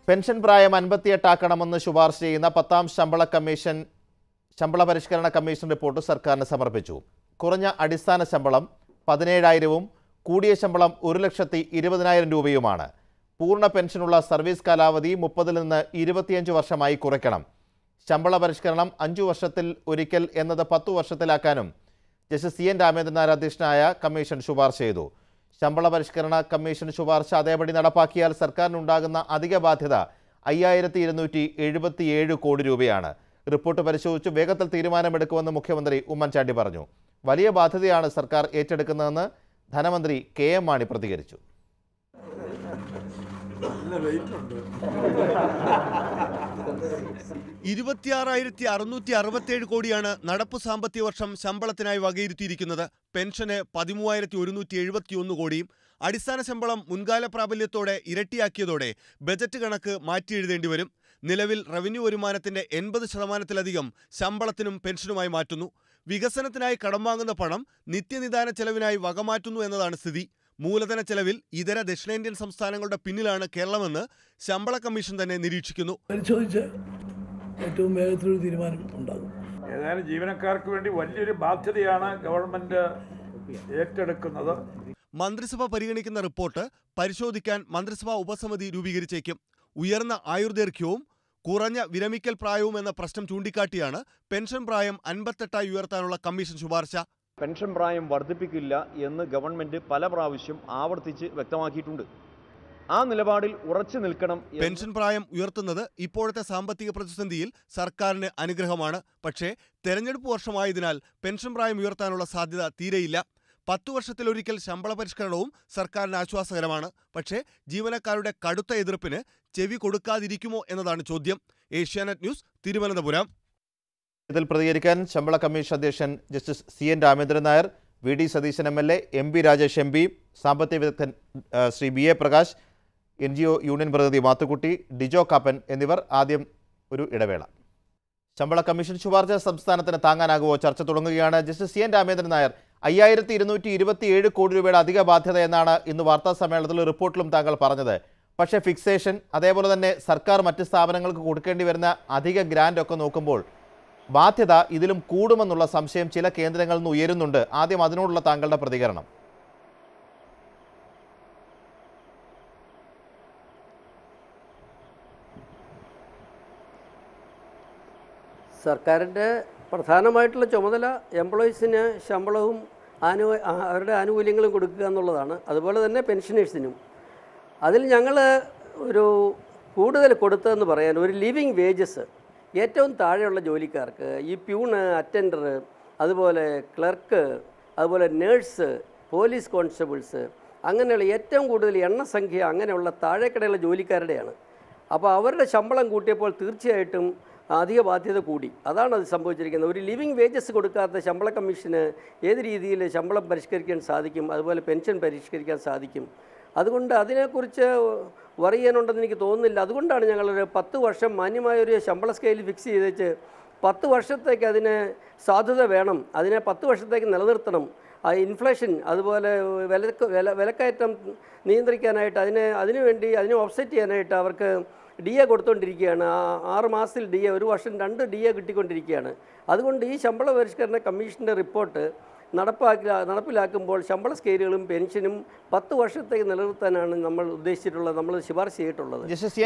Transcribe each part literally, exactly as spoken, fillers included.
Pension പ്രായം അൻപത്തിയെട്ടാക്കണമെന്ന് ശുപാർശ ചെയ്യുന്ന പത്താം ശമ്പള കമ്മീഷൻ ശമ്പള പരിഷ്കരണ കമ്മീഷൻ റിപ്പോർട്ട് സർക്കാരിന് സമർപ്പിച്ചു. കുറഞ്ഞ അടിസ്ഥാന ശമ്പളം പതിനേഴായിരവും കൂടിയ ശമ്പളം ഒരു ലക്ഷത്തി ഇരുപതിനായിരം രൂപയുമാണ്. പൂർണ്ണ പെൻഷനുള്ള സർവീസ് കാലാവധി മുപ്പതിൽ നിന്ന് ഇരുപത്തിയഞ്ച് വർഷമായി കുറയ്ക്കണം. ശമ്പള പരിഷ്കരണം അഞ്ചു വർഷത്തിൽ ഒരിക്കൽ എന്നത് പത്തു വർഷത്തിലാക്കാനും justice C N Ramendran Nair അധ്യക്ഷനായ കമ്മീഷൻ ശുപാർശ ചെയ്തു. ശമ്പള പരിഷ്കരണ കമ്മീഷൻ ശുപാർശ അതേപടി നടപ്പാക്കിയാൽ സർക്കാരിനുണ്ടാകുന്ന അധിക ബാധ്യത അയ്യായിരത്തി ഇരുന്നൂറ്റി എഴുപത്തിയേഴ് കോടി രൂപയാണ്. റിപ്പോർട്ട് പരിശോധിച്ച് വേഗത്തിൽ തീരുമാനമെടുക്കുമെന്ന് മുഖ്യമന്ത്രി ഉമ്മൻചാണ്ടി പറഞ്ഞു. വലിയ ബാധ്യതയാണ് സർക്കാർ ഏറ്റെടുക്കുന്നതെന്ന് ധനമന്ത്രി കെ എം മാണി പ്രതികരിച്ചു. ഇരുപത്തിയാറായിരത്തി അറുന്നൂറ്റി അറുപത്തിയേഴ് കോടിയാണ് നടപ്പ് സാമ്പത്തിക വർഷം ശമ്പളത്തിനായി വകയിരുത്തിയിരിക്കുന്നത്. പെൻഷന് പതിമൂവായിരത്തി ഒരുന്നൂറ്റി എഴുപത്തി ഒന്ന് കോടിയും അടിസ്ഥാന ശമ്പളം മുൻകാല പ്രാബല്യത്തോടെ ഇരട്ടിയാക്കിയതോടെ ബജറ്റ് കണക്ക് മാറ്റിയെഴുതേണ്ടി വരും. നിലവിൽ റവന്യൂ വരുമാനത്തിന്റെ എൺപത് ശതമാനത്തിലധികം ശമ്പളത്തിനും പെൻഷനുമായി മാറ്റുന്നു. വികസനത്തിനായി കടം വാങ്ങുന്ന പണം നിത്യനിദാന ചെലവിനായി വകമാറ്റുന്നു എന്നതാണ് സ്ഥിതി. മൂലധന ചെലവിൽ ഇതര ദക്ഷിണേന്ത്യൻ സംസ്ഥാനങ്ങളുടെ പിന്നിലാണ് കേരളമെന്ന് ശമ്പള കമ്മീഷൻ തന്നെ നിരീക്ഷിക്കുന്നു. പരിശോധിച്ച് ഏറ്റവും വേഗത്തിലൊരു തീരുമാനം ഉണ്ടാകും. ഏതായാലും ജീവനക്കാർക്ക് വേണ്ടി വലിയൊരു ബാധ്യതയാണ് ഗവൺമെന്റ് ഏറ്റെടുക്കുന്നത്. മന്ത്രിസഭ പരിഗണിക്കുന്ന റിപ്പോർട്ട് പരിശോധിക്കാൻ മന്ത്രിസഭാ ഉപസമിതി രൂപീകരിച്ചേക്കും. ഉയർന്ന ആയുർദൈർഘ്യവും കുറഞ്ഞ വിരമിക്കൽ പ്രായവും എന്ന പ്രശ്നം ചൂണ്ടിക്കാട്ടിയാണ് പെൻഷൻ പ്രായം അൻപത്തെട്ടായി ഉയർത്താനുള്ള കമ്മീഷൻ ശുപാർശ. പെൻഷൻ പ്രായം വർദ്ധിപ്പിക്കില്ല എന്ന് ഗവൺമെന്റ് പല പ്രാവശ്യം ആവർത്തിച്ച് വ്യക്തമാക്കിയിട്ടുണ്ട്. ആ നിലപാടിൽ ഉറച്ചു നിൽക്കണം. പെൻഷൻ പ്രായം ഉയർത്തുന്നത് ഇപ്പോഴത്തെ സാമ്പത്തിക പ്രതിസന്ധിയിൽ സർക്കാരിന് അനുഗ്രഹമാണ്. പക്ഷേ തെരഞ്ഞെടുപ്പ് വർഷമായതിനാൽ പെൻഷൻ പ്രായം ഉയർത്താനുള്ള സാധ്യത തീരെയില്ല. പത്തു വർഷത്തിലൊരിക്കൽ ശമ്പള പരിഷ്കരണവും സർക്കാരിന് ആശ്വാസകരമാണ്. പക്ഷേ ജീവനക്കാരുടെ കടുത്ത എതിർപ്പിന് ചെവി കൊടുക്കാതിരിക്കുമോ എന്നതാണ് ചോദ്യം. Asianet news, Thiruvananthapuram. ഇതിൽ പ്രതികരിക്കാൻ ശമ്പള കമ്മീഷൻ അധ്യക്ഷൻ justice C N Ramendran Nair, V D Satheesan M L A, M P Rajesh M P, സാമ്പത്തിക വിദഗ്ധൻ Shri B A Prakash, N G O union പ്രതിനിധി മാത്തുക്കുട്ടി, ഡിജോ കാപ്പൻ എന്നിവർ. ആദ്യം ഒരു ഇടവേള. ശമ്പള കമ്മീഷൻ ശുപാർശ സംസ്ഥാനത്തിന് താങ്ങാനാകുമോ? ചർച്ച തുടങ്ങുകയാണ്. Justice C N Ramendran Nair, അയ്യായിരത്തി ഇരുന്നൂറ്റി ഇരുപത്തിയേഴ് കോടി രൂപയുടെ അധിക ബാധ്യത എന്നാണ് ഇന്ന് വാർത്താ സമ്മേളനത്തിൽ റിപ്പോർട്ടിലും താങ്കൾ പറഞ്ഞത്. പക്ഷേ ഫിക്സേഷൻ, അതേപോലെ തന്നെ സർക്കാർ മറ്റ് സ്ഥാപനങ്ങൾക്ക് കൊടുക്കേണ്ടി വരുന്ന അധിക ഗ്രാൻഡ് ഒക്കെ നോക്കുമ്പോൾ ബാധ്യത ഇതിലും കൂടുമെന്നുള്ള സംശയം ചില കേന്ദ്രങ്ങളിൽ നിന്ന് ഉയരുന്നുണ്ട്. ആദ്യം അതിനോടുള്ള താങ്കളുടെ പ്രതികരണം. സർക്കാരിൻ്റെ പ്രധാനമായിട്ടുള്ള ചുമതല എംപ്ലോയീസിന് ശമ്പളവും ആനു അവരുടെ ആനുകൂല്യങ്ങളും കൊടുക്കുക എന്നുള്ളതാണ്. അതുപോലെ തന്നെ പെൻഷനേഴ്സിനും. അതിൽ ഞങ്ങൾ ഒരു കൂടുതൽ കൊടുത്തതെന്ന് പറയാൻ ഒരു ലിവിങ് വേജസ് ഏറ്റവും താഴെയുള്ള ജോലിക്കാർക്ക്, ഈ പ്യൂണ്, അറ്റൻഡർ, അതുപോലെ ക്ലർക്ക്, അതുപോലെ നേഴ്സ്, പോലീസ് കോൺസ്റ്റബിൾസ്, അങ്ങനെയുള്ള ഏറ്റവും കൂടുതൽ എണ്ണസംഖ്യ അങ്ങനെയുള്ള താഴേക്കിടയുള്ള ജോലിക്കാരുടെയാണ്. അപ്പോൾ അവരുടെ ശമ്പളം കൂട്ടിയപ്പോൾ തീർച്ചയായിട്ടും അധിക ബാധ്യത കൂടി. അതാണ് അത് സംഭവിച്ചിരിക്കുന്നത്. ഒരു ലിവിങ് വേജസ് കൊടുക്കാത്ത ശമ്പള കമ്മീഷന് ഏത് രീതിയിൽ ശമ്പളം പരിഷ്കരിക്കാൻ സാധിക്കും, അതുപോലെ പെൻഷൻ പരിഷ്കരിക്കാൻ സാധിക്കും? അതുകൊണ്ട് അതിനെക്കുറിച്ച് വറി ചെയ്യാനുണ്ടെന്ന് എനിക്ക് തോന്നുന്നില്ല. അതുകൊണ്ടാണ് ഞങ്ങളൊരു പത്ത് വർഷം മാന്യമായൊരു ശമ്പള സ്കെയിൽ ഫിക്സ് ചെയ്തേച്ച് പത്ത് വർഷത്തേക്ക് അതിന് സാധുത വേണം, അതിനെ പത്ത് വർഷത്തേക്ക് നിലനിർത്തണം. ആ ഇൻഫ്ലേഷൻ, അതുപോലെ വില വില വിലക്കയറ്റം നിയന്ത്രിക്കാനായിട്ട് അതിനെ അതിനുവേണ്ടി അതിനെ ഓഫ്സെറ്റ് ചെയ്യാനായിട്ട് അവർക്ക് ഡി എ കൊടുത്തുകൊണ്ടിരിക്കുകയാണ്. ആ ആറ് മാസത്തിൽ ഡി എ, ഒരു വർഷം രണ്ട് ഡി എ കിട്ടിക്കൊണ്ടിരിക്കുകയാണ്. അതുകൊണ്ട് ഈ ശമ്പള പരിഷ്കരണ കമ്മീഷൻ്റെ റിപ്പോർട്ട് നടപ്പാക്കി നടപ്പിലാക്കുമ്പോൾ ശമ്പള സ്കെയിലുകളും പെൻഷനും പത്ത് വർഷത്തേക്ക് നിലനിർത്താനാണ് നമ്മൾ ഉദ്ദേശിച്ചിട്ടുള്ളത്, നമ്മൾ ശുപാർശ ചെയ്തിട്ടുള്ളത്.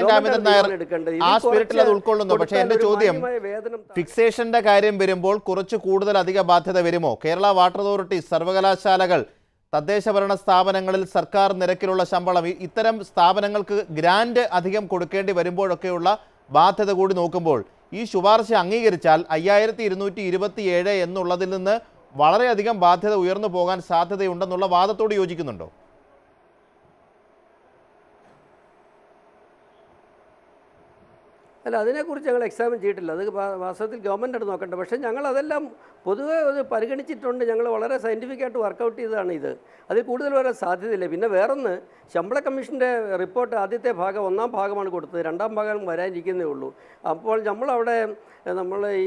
പക്ഷേ എന്റെ ചോദ്യം, ഫിക്സേഷന്റെ കാര്യം വരുമ്പോൾ കുറച്ച് കൂടുതൽ അധിക ബാധ്യത വരുമോ? കേരള വാട്ടർ അതോറിറ്റി, സർവകലാശാലകൾ, തദ്ദേശ ഭരണ സ്ഥാപനങ്ങളിൽ സർക്കാർ നിരക്കിലുള്ള ശമ്പളം, ഇത്തരം സ്ഥാപനങ്ങൾക്ക് ഗ്രാൻഡ് അധികം കൊടുക്കേണ്ടി വരുമ്പോഴൊക്കെയുള്ള ബാധ്യത കൂടി നോക്കുമ്പോൾ ഈ ശുപാർശ അംഗീകരിച്ചാൽ അയ്യായിരത്തി ഇരുന്നൂറ്റി ഇരുപത്തി ഏഴ് എന്നുള്ളതിൽ നിന്ന് വളരെയധികം ബാധ്യത ഉയർന്നു പോകാൻ സാധ്യതയുണ്ടെന്നുള്ള വാദത്തോട് യോജിക്കുന്നുണ്ടോ? അല്ല, അതിനെക്കുറിച്ച് ഞങ്ങൾ എക്സാമിൻ ചെയ്തിട്ടില്ല. അത് വാസ്തവത്തിൽ ഗവൺമെൻറ്റാണ് നോക്കേണ്ടത്. പക്ഷേ ഞങ്ങൾ അതെല്ലാം പൊതുവെ അത് പരിഗണിച്ചിട്ടുണ്ട്. ഞങ്ങൾ വളരെ സയൻറ്റിഫിക്കായിട്ട് വർക്കൗട്ട് ചെയ്തതാണ് ഇത്. അതിൽ കൂടുതൽ വരാൻ സാധ്യതയില്ല. പിന്നെ വേറൊന്ന്, ശമ്പള കമ്മീഷൻ്റെ റിപ്പോർട്ട് ആദ്യത്തെ ഭാഗം ഒന്നാം ഭാഗമാണ് കൊടുത്തത്, രണ്ടാം ഭാഗം വരാനിരിക്കുന്നേ ഉള്ളൂ. അപ്പോൾ നമ്മളവിടെ നമ്മൾ ഈ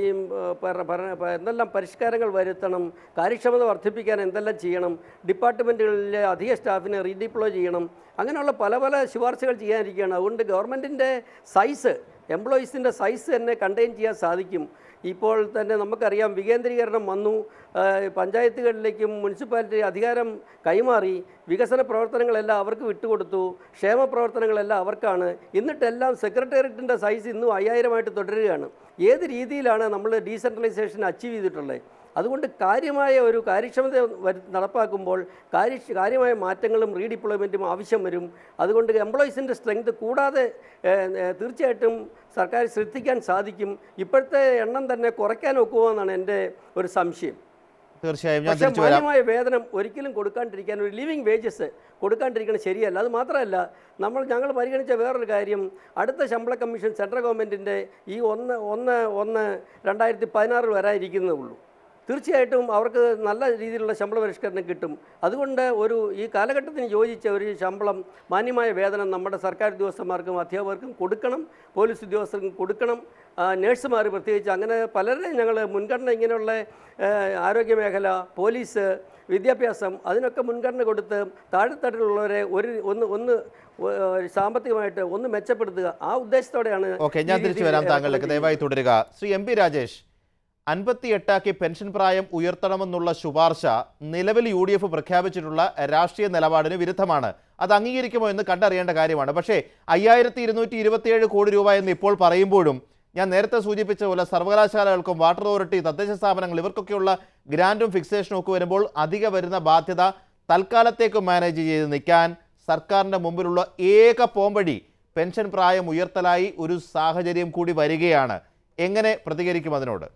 എന്തെല്ലാം പരിഷ്കാരങ്ങൾ വരുത്തണം, കാര്യക്ഷമത വർദ്ധിപ്പിക്കാൻ എന്തെല്ലാം ചെയ്യണം, ഡിപ്പാർട്ട്മെൻറ്റുകളിലെ അധിക സ്റ്റാഫിനെ റീഡിപ്ലോയ് ചെയ്യണം, അങ്ങനെയുള്ള പല പല ശുപാർശകൾ ചെയ്യാനിരിക്കുകയാണ്. അതുകൊണ്ട് ഗവൺമെൻറ്റിൻ്റെ സൈസ്, എംപ്ലോയീസിൻ്റെ സൈസ് തന്നെ കണ്ടെയ്ൻ ചെയ്യാൻ സാധിക്കും. ഇപ്പോൾ തന്നെ നമുക്കറിയാം, വികേന്ദ്രീകരണം വന്നു, പഞ്ചായത്തുകളിലേക്കും മുനിസിപ്പാലിറ്റി അധികാരം കൈമാറി, വികസന പ്രവർത്തനങ്ങളെല്ലാം അവർക്ക് വിട്ടുകൊടുത്തു, ക്ഷേമ പ്രവർത്തനങ്ങളെല്ലാം അവർക്കാണ്. എന്നിട്ടെല്ലാം സെക്രട്ടേറിയറ്റിൻ്റെ സൈസ് ഇന്നും അയ്യായിരമായിട്ട് തുടരുകയാണ്. ഏത് രീതിയിലാണ് നമ്മൾ ഡീസെൻട്രലൈസേഷൻ അച്ചീവ് ചെയ്തിട്ടുള്ളത്? അതുകൊണ്ട് കാര്യമായ ഒരു കാര്യക്ഷമത നടപ്പാക്കുമ്പോൾ കാര്യ കാര്യമായ മാറ്റങ്ങളും റീഡിപ്ലോയ്മെൻറ്റും ആവശ്യം വരും. അതുകൊണ്ട് എംപ്ലോയീസിൻ്റെ സ്ട്രെങ്ത് കൂടാതെ തീർച്ചയായിട്ടും സർക്കാർ ശ്രദ്ധിക്കാൻ സാധിക്കും. ഇപ്പോഴത്തെ എണ്ണം തന്നെ കുറയ്ക്കാൻ ഒക്കുമെന്നാണ് എൻ്റെ ഒരു സംശയം. തീർച്ചയായും. പക്ഷേ മാന്യമായ വേതനം ഒരിക്കലും കൊടുക്കാണ്ടിരിക്കാൻ, ഒരു ലിവിങ് വേജസ് കൊടുക്കാണ്ടിരിക്കണം ശരിയല്ല. അത് മാത്രമല്ല, നമ്മൾ ഞങ്ങൾ പരിഗണിച്ച വേറൊരു കാര്യം, അടുത്ത ശമ്പള കമ്മീഷൻ സെൻട്രൽ ഗവൺമെൻറ്റിൻ്റെ ഈ ഒന്ന് ഒന്ന് ഒന്ന് രണ്ടായിരത്തി പതിനാറിൽ വരാനിരിക്കുന്നേ ഉള്ളൂ. തീർച്ചയായിട്ടും അവർക്ക് നല്ല രീതിയിലുള്ള ശമ്പള പരിഷ്കരണം കിട്ടും. അതുകൊണ്ട് ഒരു ഈ കാലഘട്ടത്തിന് യോജിച്ച ഒരു ശമ്പളം, മാന്യമായ വേതനം നമ്മുടെ സർക്കാർ ഉദ്യോഗസ്ഥന്മാർക്കും അധ്യാപകർക്കും കൊടുക്കണം, പോലീസ് ഉദ്യോഗസ്ഥർക്കും കൊടുക്കണം, നേഴ്സുമാർ പ്രത്യേകിച്ച്. അങ്ങനെ പലരെയും ഞങ്ങൾ മുൻഗണന, ഇങ്ങനെയുള്ള ആരോഗ്യമേഖല, പോലീസ്, വിദ്യാഭ്യാസം, അതിനൊക്കെ മുൻഗണന കൊടുത്ത് താഴെത്തട്ടിലുള്ളവരെ ഒരു ഒന്ന് ഒന്ന് സാമ്പത്തികമായിട്ട് ഒന്ന് മെച്ചപ്പെടുത്തുക, ആ ഉദ്ദേശത്തോടെയാണ്. ഓക്കെ, ഞാൻ തിരിച്ചു വരാം താങ്കളിലേക്ക്. ദയവായി തുടരുക. ശ്രീ എം പി രാജേഷ്, അൻപത്തിയെട്ടാക്കി പെൻഷൻ പ്രായം ഉയർത്തണമെന്നുള്ള ശുപാർശ നിലവിൽ യു ഡി എഫ് പ്രഖ്യാപിച്ചിട്ടുള്ള രാഷ്ട്രീയ നിലപാടിന് വിരുദ്ധമാണ്. അത് അംഗീകരിക്കുമോ എന്ന് കണ്ടറിയേണ്ട കാര്യമാണ്. പക്ഷേ അയ്യായിരത്തി ഇരുന്നൂറ്റി ഇരുപത്തിയേഴ് കോടി രൂപ എന്ന് ഇപ്പോൾ പറയുമ്പോഴും, ഞാൻ നേരത്തെ സൂചിപ്പിച്ച പോലെ സർവകലാശാലകൾക്കും വാട്ടർ അതോറിറ്റി, തദ്ദേശ സ്ഥാപനങ്ങൾ, ഇവർക്കൊക്കെയുള്ള ഗ്രാൻഡും ഫിക്സേഷനും ഒക്കെ വരുമ്പോൾ അധിക വരുന്ന ബാധ്യത തൽക്കാലത്തേക്ക് മാനേജ് ചെയ്ത് നിൽക്കാൻ സർക്കാരിൻ്റെ മുമ്പിലുള്ള ഏക പോംവഴി പെൻഷൻ പ്രായം ഉയർത്തലായി ഒരു സാഹചര്യം കൂടി വരികയാണ്. എങ്ങനെ പ്രതികരിക്കും അതിനോട്?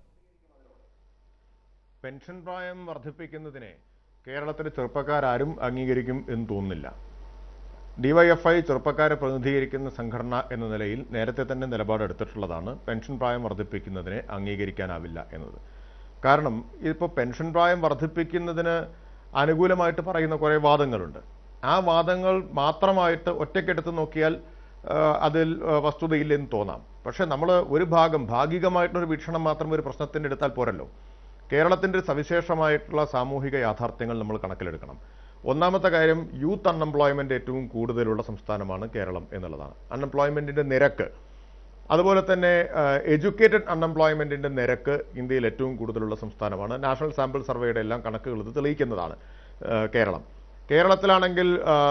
പെൻഷൻ പ്രായം വർദ്ധിപ്പിക്കുന്നതിനെ കേരളത്തിലെ ചെറുപ്പക്കാരും അംഗീകരിക്കും എന്ന് തോന്നുന്നില്ല. ഡിവൈഎഫ്ഐ ചെറുപ്പക്കാരെ പ്രതിനിധീകരിക്കുന്ന സംഘടന എന്ന നിലയിൽ നേരത്തെ തന്നെ നിലപാടെടുത്തിട്ടുള്ളതാണ് പെൻഷൻ പ്രായം വർദ്ധിപ്പിക്കുന്നതിനെ അംഗീകരിക്കാനാവില്ല എന്നത്. കാരണം ഇപ്പോൾ പെൻഷൻ പ്രായം വർദ്ധിപ്പിക്കുന്നതിന് അനുകൂലമായിട്ട് പറയുന്ന കുറേ വാദങ്ങളുണ്ട്. ആ വാദങ്ങൾ മാത്രമായിട്ട് ഒറ്റയ്ക്കെടുത്ത് നോക്കിയാൽ അതിൽ വസ്തുതയില്ലെന്ന് തോന്നാം. പക്ഷേ നമ്മൾ ഒരു ഭാഗം, ഭാഗികമായിട്ടൊരു വീക്ഷണം മാത്രം ഒരു പ്രശ്നത്തിൻ്റെ എടുത്താൽ പോരല്ലോ. കേരളത്തിൻ്റെ സവിശേഷമായിട്ടുള്ള സാമൂഹിക യാഥാർത്ഥ്യങ്ങൾ നമ്മൾ കണക്കിലെടുക്കണം. ഒന്നാമത്തെ കാര്യം, യൂത്ത് അൺഎംപ്ലോയ്മെൻറ്റ് ഏറ്റവും കൂടുതലുള്ള സംസ്ഥാനമാണ് കേരളം എന്നുള്ളതാണ്. അൺഎംപ്ലോയ്മെൻറ്റിൻ്റെ നിരക്ക്, അതുപോലെ തന്നെ എഡ്യൂക്കേറ്റഡ് അൺഎംപ്ലോയ്മെൻറ്റിൻ്റെ നിരക്ക് ഇന്ത്യയിൽ ഏറ്റവും കൂടുതലുള്ള സംസ്ഥാനമാണ്. നാഷണൽ സാമ്പിൾ സർവേയുടെ എല്ലാം കണക്കുകൾ ഇത് തെളിയിക്കുന്നതാണ് കേരളം. കേരളത്തിലാണെങ്കിൽ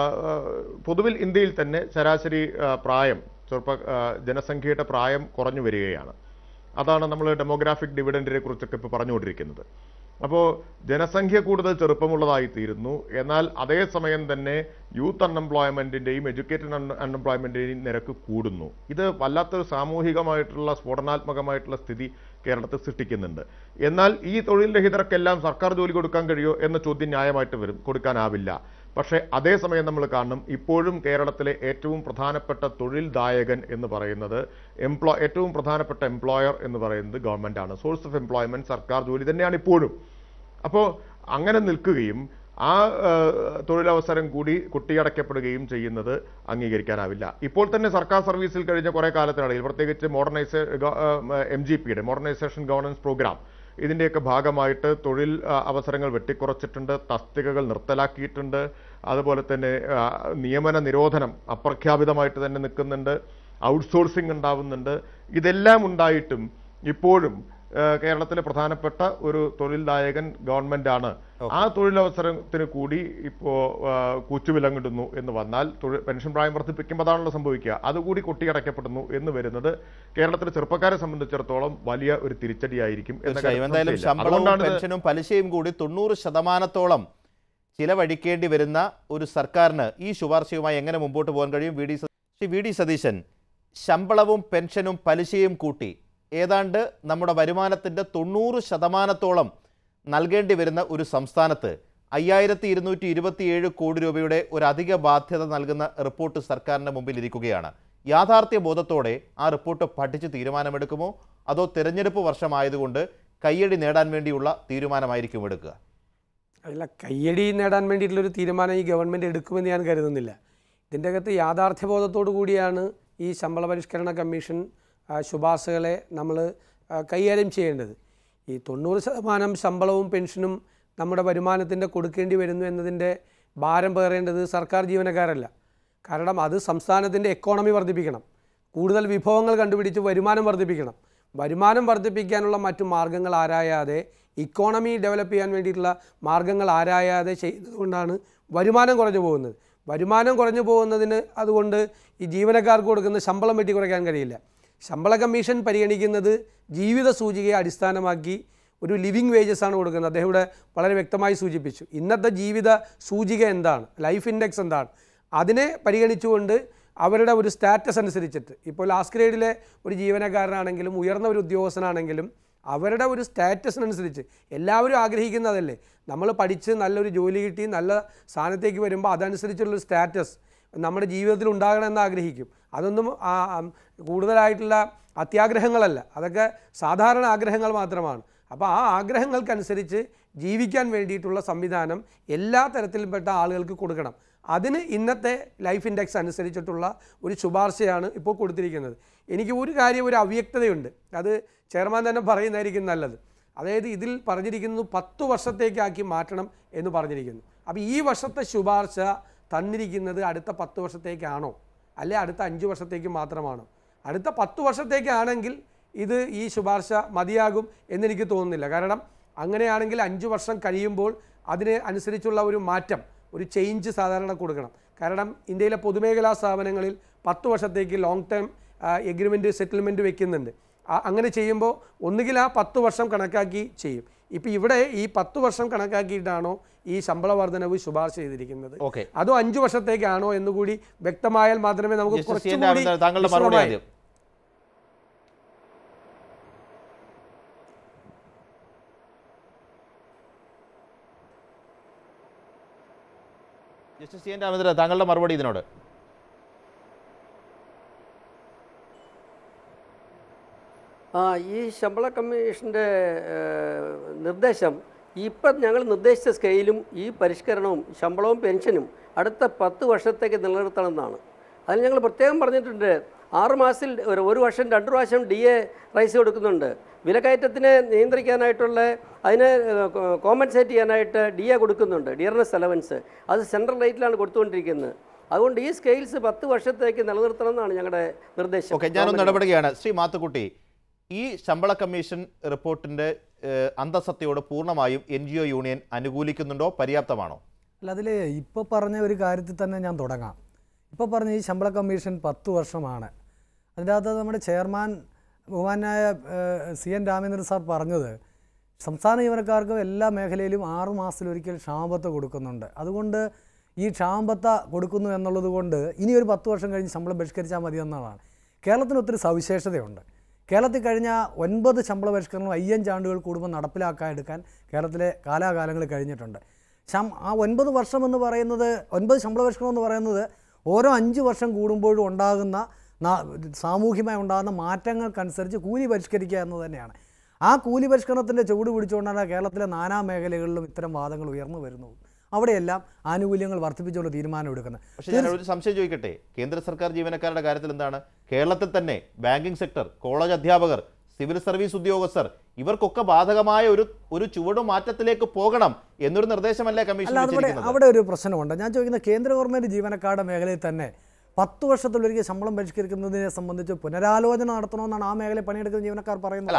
പൊതുവിൽ ഇന്ത്യയിൽ തന്നെ ശരാശരി പ്രായം, ചെറുപ്പ ജനസംഖ്യയുടെ പ്രായം കുറഞ്ഞു വരികയാണ്. അതാണ് നമ്മൾ ഡെമോഗ്രാഫിക് ഡിവിഡൻഡിനെ കുറിച്ചൊക്കെ ഇപ്പോൾ പറഞ്ഞുകൊണ്ടിരിക്കുന്നത്. അപ്പോൾ ജനസംഖ്യ കൂടുതൽ ചെറുപ്പമുള്ളതായിത്തീരുന്നു. എന്നാൽ അതേസമയം തന്നെ യൂത്ത് അൺഎംപ്ലോയ്മെൻറ്റിൻ്റെയും എഡ്യൂക്കേറ്റഡ് അൺ അൺഎംപ്ലോയ്മെൻറ്റിൻ്റെയും നിരക്ക് കൂടുന്നു. ഇത് വല്ലാത്തൊരു സാമൂഹികമായിട്ടുള്ള സ്ഫോടനാത്മകമായിട്ടുള്ള സ്ഥിതി കേരളത്തിൽ സൃഷ്ടിക്കുന്നുണ്ട്. എന്നാൽ ഈ തൊഴിൽ രഹിതർക്കെല്ലാം സർക്കാർ ജോലി കൊടുക്കാൻ കഴിയുമോ എന്ന ചോദ്യം ന്യായമായിട്ട് വരും. കൊടുക്കാനാവില്ല. പക്ഷേ അതേസമയം നമ്മൾ കാണും, ഇപ്പോഴും കേരളത്തിലെ ഏറ്റവും പ്രധാനപ്പെട്ട തൊഴിൽദായകൻ എന്ന് പറയുന്നത്, എംപ്ലോ ഏറ്റവും പ്രധാനപ്പെട്ട എംപ്ലോയർ എന്ന് പറയുന്നത് ഗവൺമെൻറ്റാണ്. സോഴ്സ് ഓഫ് എംപ്ലോയ്മെൻറ്റ് സർക്കാർ ജോലി തന്നെയാണ് ഇപ്പോഴും. അപ്പോൾ അങ്ങനെ നിൽക്കുകയും ആ തൊഴിലവസരം കൂടി കുട്ടിയടക്കപ്പെടുകയും ചെയ്യുന്നത് അംഗീകരിക്കാനാവില്ല. ഇപ്പോൾ തന്നെ സർക്കാർ സർവീസിൽ കഴിഞ്ഞ കുറേ കാലത്തിനിടയിൽ, പ്രത്യേകിച്ച് മോഡേണൈസേ എം ജി പിയുടെ മോഡേണൈസേഷൻ ഗവർണൻസ് പ്രോഗ്രാം, ഇതിൻ്റെയൊക്കെ ഭാഗമായിട്ട് തൊഴിൽ അവസരങ്ങൾ വെട്ടിക്കുറച്ചിട്ടുണ്ട്, തസ്തികകൾ നിർത്തലാക്കിയിട്ടുണ്ട്, അതുപോലെ തന്നെ നിയമന നിരോധനം അപ്രഖ്യാപിതമായിട്ട് തന്നെ നിൽക്കുന്നുണ്ട്, ഔട്ട്സോഴ്സിംഗ് ഉണ്ടാവുന്നുണ്ട്. ഇതെല്ലാം ഉണ്ടായിട്ടും ഇപ്പോഴും കേരളത്തിലെ പ്രധാനപ്പെട്ട ഒരു തൊഴിൽദായകൻ ഗവൺമെൻറ്റാണ്. ആ തൊഴിലവസരത്തിന് കൂടി ഇപ്പോൾ കൂച്ചുവിലങ്ങിടുന്നു എന്ന് വന്നാൽ പെൻഷൻ പ്രായം വർദ്ധിപ്പിക്കുമ്പോൾ അതാണല്ലോ സംഭവിക്കുക. അതുകൂടി കൊട്ടിയടക്കപ്പെടുന്നു എന്ന് വരുന്നത് കേരളത്തിലെ ചെറുപ്പക്കാരെ സംബന്ധിച്ചിടത്തോളം വലിയ ഒരു തിരിച്ചടിയായിരിക്കും. എന്തായാലും ശമ്പളവും പെൻഷനും പലിശയും കൂടി തൊണ്ണൂറ് ശതമാനത്തോളം ചിലവഴിക്കേണ്ടി വരുന്ന ഒരു സർക്കാരിന് ഈ ശുപാർശയുമായി എങ്ങനെ മുമ്പോട്ട് പോകാൻ കഴിയും? V D Shri V D Satheesan, ശമ്പളവും പെൻഷനും പലിശയും കൂട്ടി ഏതാണ്ട് നമ്മുടെ വരുമാനത്തിൻ്റെ തൊണ്ണൂറ് ശതമാനത്തോളം നൽകേണ്ടി വരുന്ന ഒരു സംസ്ഥാനത്ത് അയ്യായിരത്തി ഇരുന്നൂറ്റി ഇരുപത്തിയേഴ് കോടി രൂപയുടെ ഒരു അധിക ബാധ്യത നൽകുന്ന റിപ്പോർട്ട് സർക്കാരിൻ്റെ മുമ്പിൽ ഇരിക്കുകയാണ്. യാഥാർത്ഥ്യ ബോധത്തോടെ ആ റിപ്പോർട്ട് പഠിച്ച് തീരുമാനമെടുക്കുമോ അതോ തിരഞ്ഞെടുപ്പ് വർഷമായതുകൊണ്ട് കയ്യടി നേടാൻ വേണ്ടിയുള്ള തീരുമാനമായിരിക്കും എടുക്കുക? അല്ല, കയ്യടി നേടാൻ വേണ്ടിയിട്ടുള്ളൊരു തീരുമാനം ഈ ഗവൺമെൻറ് എടുക്കുമെന്ന് ഞാൻ കരുതുന്നില്ല. ഇതിൻ്റെ അകത്ത് യാഥാർത്ഥ്യബോധത്തോടു കൂടിയാണ് ഈ ശമ്പള പരിഷ്കരണ കമ്മീഷൻ ശുപാർശകളെ നമ്മൾ കൈകാര്യം ചെയ്യേണ്ടത്. ഈ തൊണ്ണൂറ് ശതമാനം ശമ്പളവും പെൻഷനും നമ്മുടെ വരുമാനത്തിൻ്റെ കൊടുക്കേണ്ടി വരുന്നു എന്നതിൻ്റെ ഭാരം പേറേണ്ടത് സർക്കാർ ജീവനക്കാരല്ല. കാരണം അത് സംസ്ഥാനത്തിൻ്റെ എക്കോണമി വർദ്ധിപ്പിക്കണം, കൂടുതൽ വിഭവങ്ങൾ കണ്ടുപിടിച്ച് വരുമാനം വർദ്ധിപ്പിക്കണം. വരുമാനം വർദ്ധിപ്പിക്കാനുള്ള മറ്റു മാർഗ്ഗങ്ങൾ ആരായാതെ, ഇക്കോണമി ഡെവലപ്പ് ചെയ്യാൻ വേണ്ടിയിട്ടുള്ള മാർഗ്ഗങ്ങൾ ആരായാതെ ചെയ്യുന്നതുകൊണ്ടാണ് വരുമാനം കുറഞ്ഞു പോകുന്നത്. വരുമാനം കുറഞ്ഞു പോകുന്നതിന് അതുകൊണ്ട് ഈ ജീവനക്കാർക്ക് കൊടുക്കുന്ന ശമ്പളം വെട്ടി കുറയ്ക്കാൻ കഴിയില്ല. ശമ്പള കമ്മീഷൻ പരിഗണിക്കുന്നത് ജീവിത സൂചികയെ അടിസ്ഥാനമാക്കി ഒരു ലിവിങ് വേജസ് ആണ് കൊടുക്കുന്നത്. അദ്ദേഹം ഇവിടെ വളരെ വ്യക്തമായി സൂചിപ്പിച്ചു. ഇന്നത്തെ ജീവിത സൂചിക എന്താണ്, ലൈഫ് ഇൻഡെക്സ് എന്താണ്, അതിനെ പരിഗണിച്ചുകൊണ്ട് അവരുടെ ഒരു സ്റ്റാറ്റസ് അനുസരിച്ചിട്ട്, ഇപ്പോൾ ലാസ്റ്റ് ഗ്രേഡിലെ ഒരു ജീവനക്കാരനാണെങ്കിലും ഉയർന്ന ഒരു ഉദ്യോഗസ്ഥനാണെങ്കിലും അവരുടെ ഒരു സ്റ്റാറ്റസിനനുസരിച്ച് എല്ലാവരും ആഗ്രഹിക്കുന്നതല്ലേ, നമ്മൾ പഠിച്ച് നല്ലൊരു ജോലി കിട്ടി നല്ല സ്ഥാനത്തേക്ക് വരുമ്പോൾ അതനുസരിച്ചുള്ളൊരു സ്റ്റാറ്റസ് നമ്മുടെ ജീവിതത്തിൽ ഉണ്ടാകണമെന്ന് ആഗ്രഹിക്കും. അതൊന്നും കൂടുതലായിട്ടുള്ള അത്യാഗ്രഹങ്ങളല്ല, അതൊക്കെ സാധാരണ ആഗ്രഹങ്ങൾ മാത്രമാണ്. അപ്പോൾ ആ ആഗ്രഹങ്ങൾക്കനുസരിച്ച് ജീവിക്കാൻ വേണ്ടിയിട്ടുള്ള സംവിധാനം എല്ലാ തരത്തിലുംപ്പെട്ട ആളുകൾക്ക് കൊടുക്കണം. അതിന് ഇന്നത്തെ ലൈഫ് ഇൻഡെക്സ് അനുസരിച്ചിട്ടുള്ള ഒരു ശുപാർശയാണ് ഇപ്പോൾ കൊടുത്തിരിക്കുന്നത്. എനിക്ക് ഒരു കാര്യം, ഒരു അവ്യക്തതയുണ്ട്, അത് ചെയർമാൻ തന്നെ പറയുന്നതായിരിക്കും നല്ലത്. അതായത് ഇതിൽ പറഞ്ഞിരിക്കുന്നത് പത്തു വർഷത്തേക്കാക്കി മാറ്റണം എന്ന് പറഞ്ഞിരിക്കുന്നു. അപ്പോൾ ഈ വർഷത്തെ ശുപാർശ തന്നിരിക്കുന്നത് അടുത്ത പത്ത് വർഷത്തേക്കാണോ അല്ലെ അടുത്ത അഞ്ച് വർഷത്തേക്ക് മാത്രമാണോ? അടുത്ത പത്ത് വർഷത്തേക്കാണെങ്കിൽ ഇത് ഈ ശുപാർശ മതിയാകും എന്നെനിക്ക് തോന്നുന്നില്ല. കാരണം അങ്ങനെയാണെങ്കിൽ അഞ്ച് വർഷം കഴിയുമ്പോൾ അതിന് അനുസരിച്ചുള്ള ഒരു മാറ്റം, ഒരു ചേഞ്ച് സാധാരണ കൊടുക്കണം. കാരണം ഇന്ത്യയിലെ പൊതുമേഖലാ സ്ഥാപനങ്ങളിൽ പത്ത് വർഷത്തേക്ക് ലോങ് ടേം എഗ്രിമെൻറ്റ് സെറ്റിൽമെൻറ്റ് വെക്കുന്നുണ്ട്. അങ്ങനെ ചെയ്യുമ്പോൾ ഒന്നുകിൽ ആ പത്ത് വർഷം കണക്കാക്കി ചെയ്യും. ഇപ്പോൾ ഇവിടെ ഈ പത്ത് വർഷം കണക്കാക്കിയിട്ടാണോ ഈ ശമ്പള വർധനവ് ശുപാർശ ചെയ്തിരിക്കുന്നത്, അതോ അഞ്ചു വർഷത്തേക്കാണോ എന്നുകൂടി വ്യക്തമായാൽ മാത്രമേ നമുക്ക് കുറച്ചുകൂടി ജസ്റ്റിസ് സി എൻ രാമചന്ദ്രൻ, താങ്കളുടെ മറുപടി ഇതിനോട്. ആ ഈ ശമ്പള കമ്മീഷൻ്റെ നിർദ്ദേശം ഇപ്പം ഞങ്ങൾ നിർദ്ദേശിച്ച സ്കെയിലും ഈ പരിഷ്കരണവും ശമ്പളവും പെൻഷനും അടുത്ത പത്ത് വർഷത്തേക്ക് നിലനിർത്തണമെന്നാണ്. അതിൽ ഞങ്ങൾ പ്രത്യേകം പറഞ്ഞിട്ടുണ്ട്, ആറ് മാസത്തിൽ ഒരു ഒരു വർഷം രണ്ട് പ്രാവശ്യം ഡി എ റൈസ് കൊടുക്കുന്നുണ്ട്. വിലക്കയറ്റത്തിനെ നിയന്ത്രിക്കാനായിട്ടുള്ള അതിനെ കോമ്പൻസേറ്റ് ചെയ്യാനായിട്ട് ഡി എ കൊടുക്കുന്നുണ്ട്, ഡിയർനെസ് അലവൻസ്. അത് സെൻട്രൽ റേറ്റിലാണ് കൊടുത്തുകൊണ്ടിരിക്കുന്നത്. അതുകൊണ്ട് ഈ സ്കെയിൽസ് പത്ത് വർഷത്തേക്ക് നിലനിർത്തണം എന്നാണ് ഞങ്ങളുടെ നിർദ്ദേശം. ഓക്കെ, ഞാനൊന്ന് ഇടപെടുകയാണ്. ശ്രീ മാത്തുക്കുട്ടി, ഈ ശമ്പള കമ്മീഷൻ റിപ്പോർട്ടിൻ്റെ അന്തസത്തയോട് പൂർണ്ണമായും എൻ ജി ഒ യൂണിയൻ അനുകൂലിക്കുന്നുണ്ടോ, പര്യാപ്തമാണോ? അല്ല, അതിൽ ഇപ്പോൾ പറഞ്ഞ ഒരു കാര്യത്തിൽ തന്നെ ഞാൻ തുടങ്ങാം. ഇപ്പോൾ പറഞ്ഞ ഈ ശമ്പള കമ്മീഷൻ പത്ത് വർഷമാണ്. അതിൻ്റെ അകത്ത് നമ്മുടെ ചെയർമാൻ ബഹുമാനായ സി എൻ രാമചന്ദ്രൻ സാർ പറഞ്ഞത് സംസ്ഥാന ജീവനക്കാർക്കും എല്ലാ മേഖലയിലും ആറു മാസത്തിലൊരിക്കൽ ക്ഷാമബത്ത കൊടുക്കുന്നുണ്ട്. അതുകൊണ്ട് ഈ ക്ഷാമബത്ത കൊടുക്കുന്നു എന്നുള്ളത് കൊണ്ട് ഇനി ഒരു പത്ത് വർഷം കഴിഞ്ഞ് ശമ്പളം പരിഷ്കരിച്ചാൽ മതി എന്നതാണ്. കേരളത്തിന് ഒത്തിരി സവിശേഷതയുണ്ട്. കേരളത്തിൽ കഴിഞ്ഞ ഒൻപത് ശമ്പള പരിഷ്കരണം അയ്യഞ്ചാണ്ടുകൾ കൂടുമ്പോൾ നടപ്പിലാക്കാൻ എടുക്കാൻ കേരളത്തിലെ കാലാകാലങ്ങൾ കഴിഞ്ഞിട്ടുണ്ട്. ശം ആ ഒൻപത് വർഷം എന്ന് പറയുന്നത്, ഒൻപത് ശമ്പള പരിഷ്കരണം എന്ന് പറയുന്നത് ഓരോ അഞ്ച് വർഷം കൂടുമ്പോഴും ഉണ്ടാകുന്ന സാമൂഹികമായി ഉണ്ടാകുന്ന മാറ്റങ്ങൾക്കനുസരിച്ച് കൂലി പരിഷ്കരിക്കുക എന്ന് തന്നെയാണ്. ആ കൂലി പരിഷ്കരണത്തിൻ്റെ ചുവട് പിടിച്ചുകൊണ്ടാണ് കേരളത്തിലെ നാനാ മേഖലകളിലും ഇത്തരം വാദങ്ങൾ ഉയർന്നു വരുന്നത്. അവിടെയെല്ലാം ആനുകൂല്യങ്ങൾ വർദ്ധിപ്പിച്ചുകൊണ്ട് തീരുമാനം എടുക്കുന്നത്. പക്ഷേ ഞാൻ ഒരു സംശയം ചോദിക്കട്ടെ, കേന്ദ്ര സർക്കാർ ജീവനക്കാരുടെ കാര്യത്തിൽ എന്താണ്? കേരളത്തിൽ തന്നെ ബാങ്കിംഗ് സെക്ടർ, കോളേജ് അധ്യാപകർ, സിവിൽ സർവീസ് ഉദ്യോഗസ്ഥർ, ഇവർക്കൊക്കെ ബാധകമായ ഒരു ഒരു ചുവട് മാറ്റത്തിലേക്ക് പോകണം എന്നൊരു നിർദ്ദേശമല്ലേ കമ്മീഷൻ വെച്ചിരിക്കുന്നത്? അവിടെ ഒരു പ്രശ്നമുണ്ട്. ഞാൻ ചോദിക്കുന്ന കേന്ദ്ര ഗവൺമെൻറ് ജീവനക്കാരുടെ മേഖലയിൽ തന്നെ പത്ത് വർഷത്തിലൊരിക്കൽ ശമ്പളം പരിഷ്കരിക്കുന്നതിനെ സംബന്ധിച്ച് പുനരാലോചന നടത്തണമെന്നാണ് ആ മേഖലയിൽ പണിയെടുക്കുന്ന ജീവനക്കാർ പറയുന്നത്.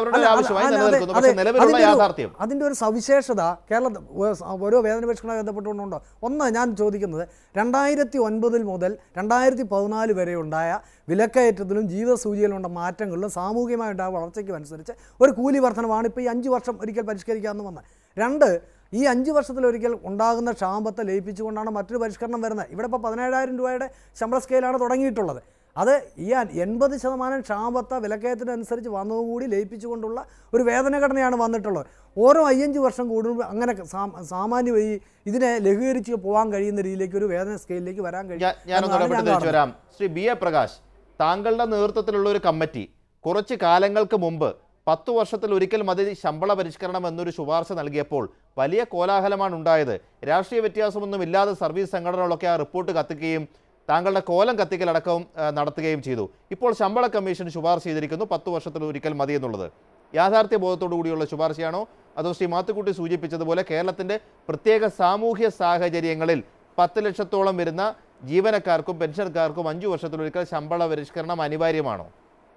അതിൻ്റെ ഒരു സവിശേഷത കേരളത്തിൽ ഓരോ വേതന പരിഷ്കരണവുമായി ബന്ധപ്പെട്ടുകൊണ്ടുണ്ടോ? ഒന്ന് ഞാൻ ചോദിക്കുന്നത്, രണ്ടായിരത്തി ഒൻപതിൽ മുതൽ രണ്ടായിരത്തി പതിനാല് വരെ ഉണ്ടായ വിലക്കയറ്റത്തിലും ജീവിത സൂചികയിലുണ്ട മാറ്റങ്ങളിലും സാമൂഹികമായിട്ടുള്ള വളർച്ചയ്ക്കും അനുസരിച്ച് ഒരു കൂലി വർധനമാണ് ഇപ്പോൾ ഈ അഞ്ച് വർഷം ഒരിക്കൽ പരിഷ്കരിക്കാമെന്ന് വന്നത്. രണ്ട്, ഈ അഞ്ച് വർഷത്തിലൊരിക്കൽ ഉണ്ടാകുന്ന ക്ഷാമത്തെ ലയിപ്പിച്ചുകൊണ്ടാണ് മറ്റൊരു പരിഷ്കരണം വരുന്നത്. ഇവിടെ ഇപ്പോൾ പതിനേഴായിരം രൂപയുടെ ശമ്പള സ്കെയിലാണ് തുടങ്ങിയിട്ടുള്ളത്. അത് ഈ എൺപത് ശതമാനം ക്ഷാമത്ത വിലക്കയറ്റത്തിനനുസരിച്ച് വന്നതുകൂടി ലയിപ്പിച്ചുകൊണ്ടുള്ള ഒരു വേതനഘടനയാണ് വന്നിട്ടുള്ളത്. ഓരോ അയ്യഞ്ച് വർഷം കൂടുമ്പോൾ അങ്ങനെ സാമാന്യമായി ഇതിനെ ലഘൂകരിച്ച് പോകാൻ കഴിയുന്ന രീതിയിലേക്ക് ഒരു വേതന സ്കെയിലിലേക്ക് വരാൻ കഴിയും. ശ്രീ ബി എ പ്രകാശ്, താങ്കളുടെ നേതൃത്വത്തിലുള്ള ഒരു കമ്മിറ്റി കുറച്ച് കാലങ്ങൾക്ക് മുമ്പ് പത്തു വർഷത്തിൽ ഒരിക്കൽ മതി ശമ്പള പരിഷ്കരണം എന്നൊരു ശുപാർശ നൽകിയപ്പോൾ വലിയ കോലാഹലമാണ് ഉണ്ടായത്. രാഷ്ട്രീയ വ്യത്യാസമൊന്നുമില്ലാതെ സർവീസ് സംഘടനകളൊക്കെ ആ റിപ്പോർട്ട് കത്തിക്കുകയും താങ്കളുടെ കോലം കത്തിക്കലടക്കം നടത്തുകയും ചെയ്തു. ഇപ്പോൾ ശമ്പള കമ്മീഷൻ ശുപാർശ ചെയ്തിരിക്കുന്നു പത്തു വർഷത്തിൽ ഒരിക്കൽ മതി എന്നുള്ളത്. യാഥാർത്ഥ്യ ബോധത്തോടു കൂടിയുള്ള ശുപാർശയാണോ അതോ ശ്രീ മാത്തുക്കുട്ടി സൂചിപ്പിച്ചതുപോലെ കേരളത്തിൻ്റെ പ്രത്യേക സാമൂഹ്യ സാഹചര്യങ്ങളിൽ പത്ത് ലക്ഷത്തോളം വരുന്ന ജീവനക്കാർക്കും പെൻഷൻകാർക്കും അഞ്ചു വർഷത്തിലൊരിക്കൽ ശമ്പള പരിഷ്കരണം അനിവാര്യമാണോ?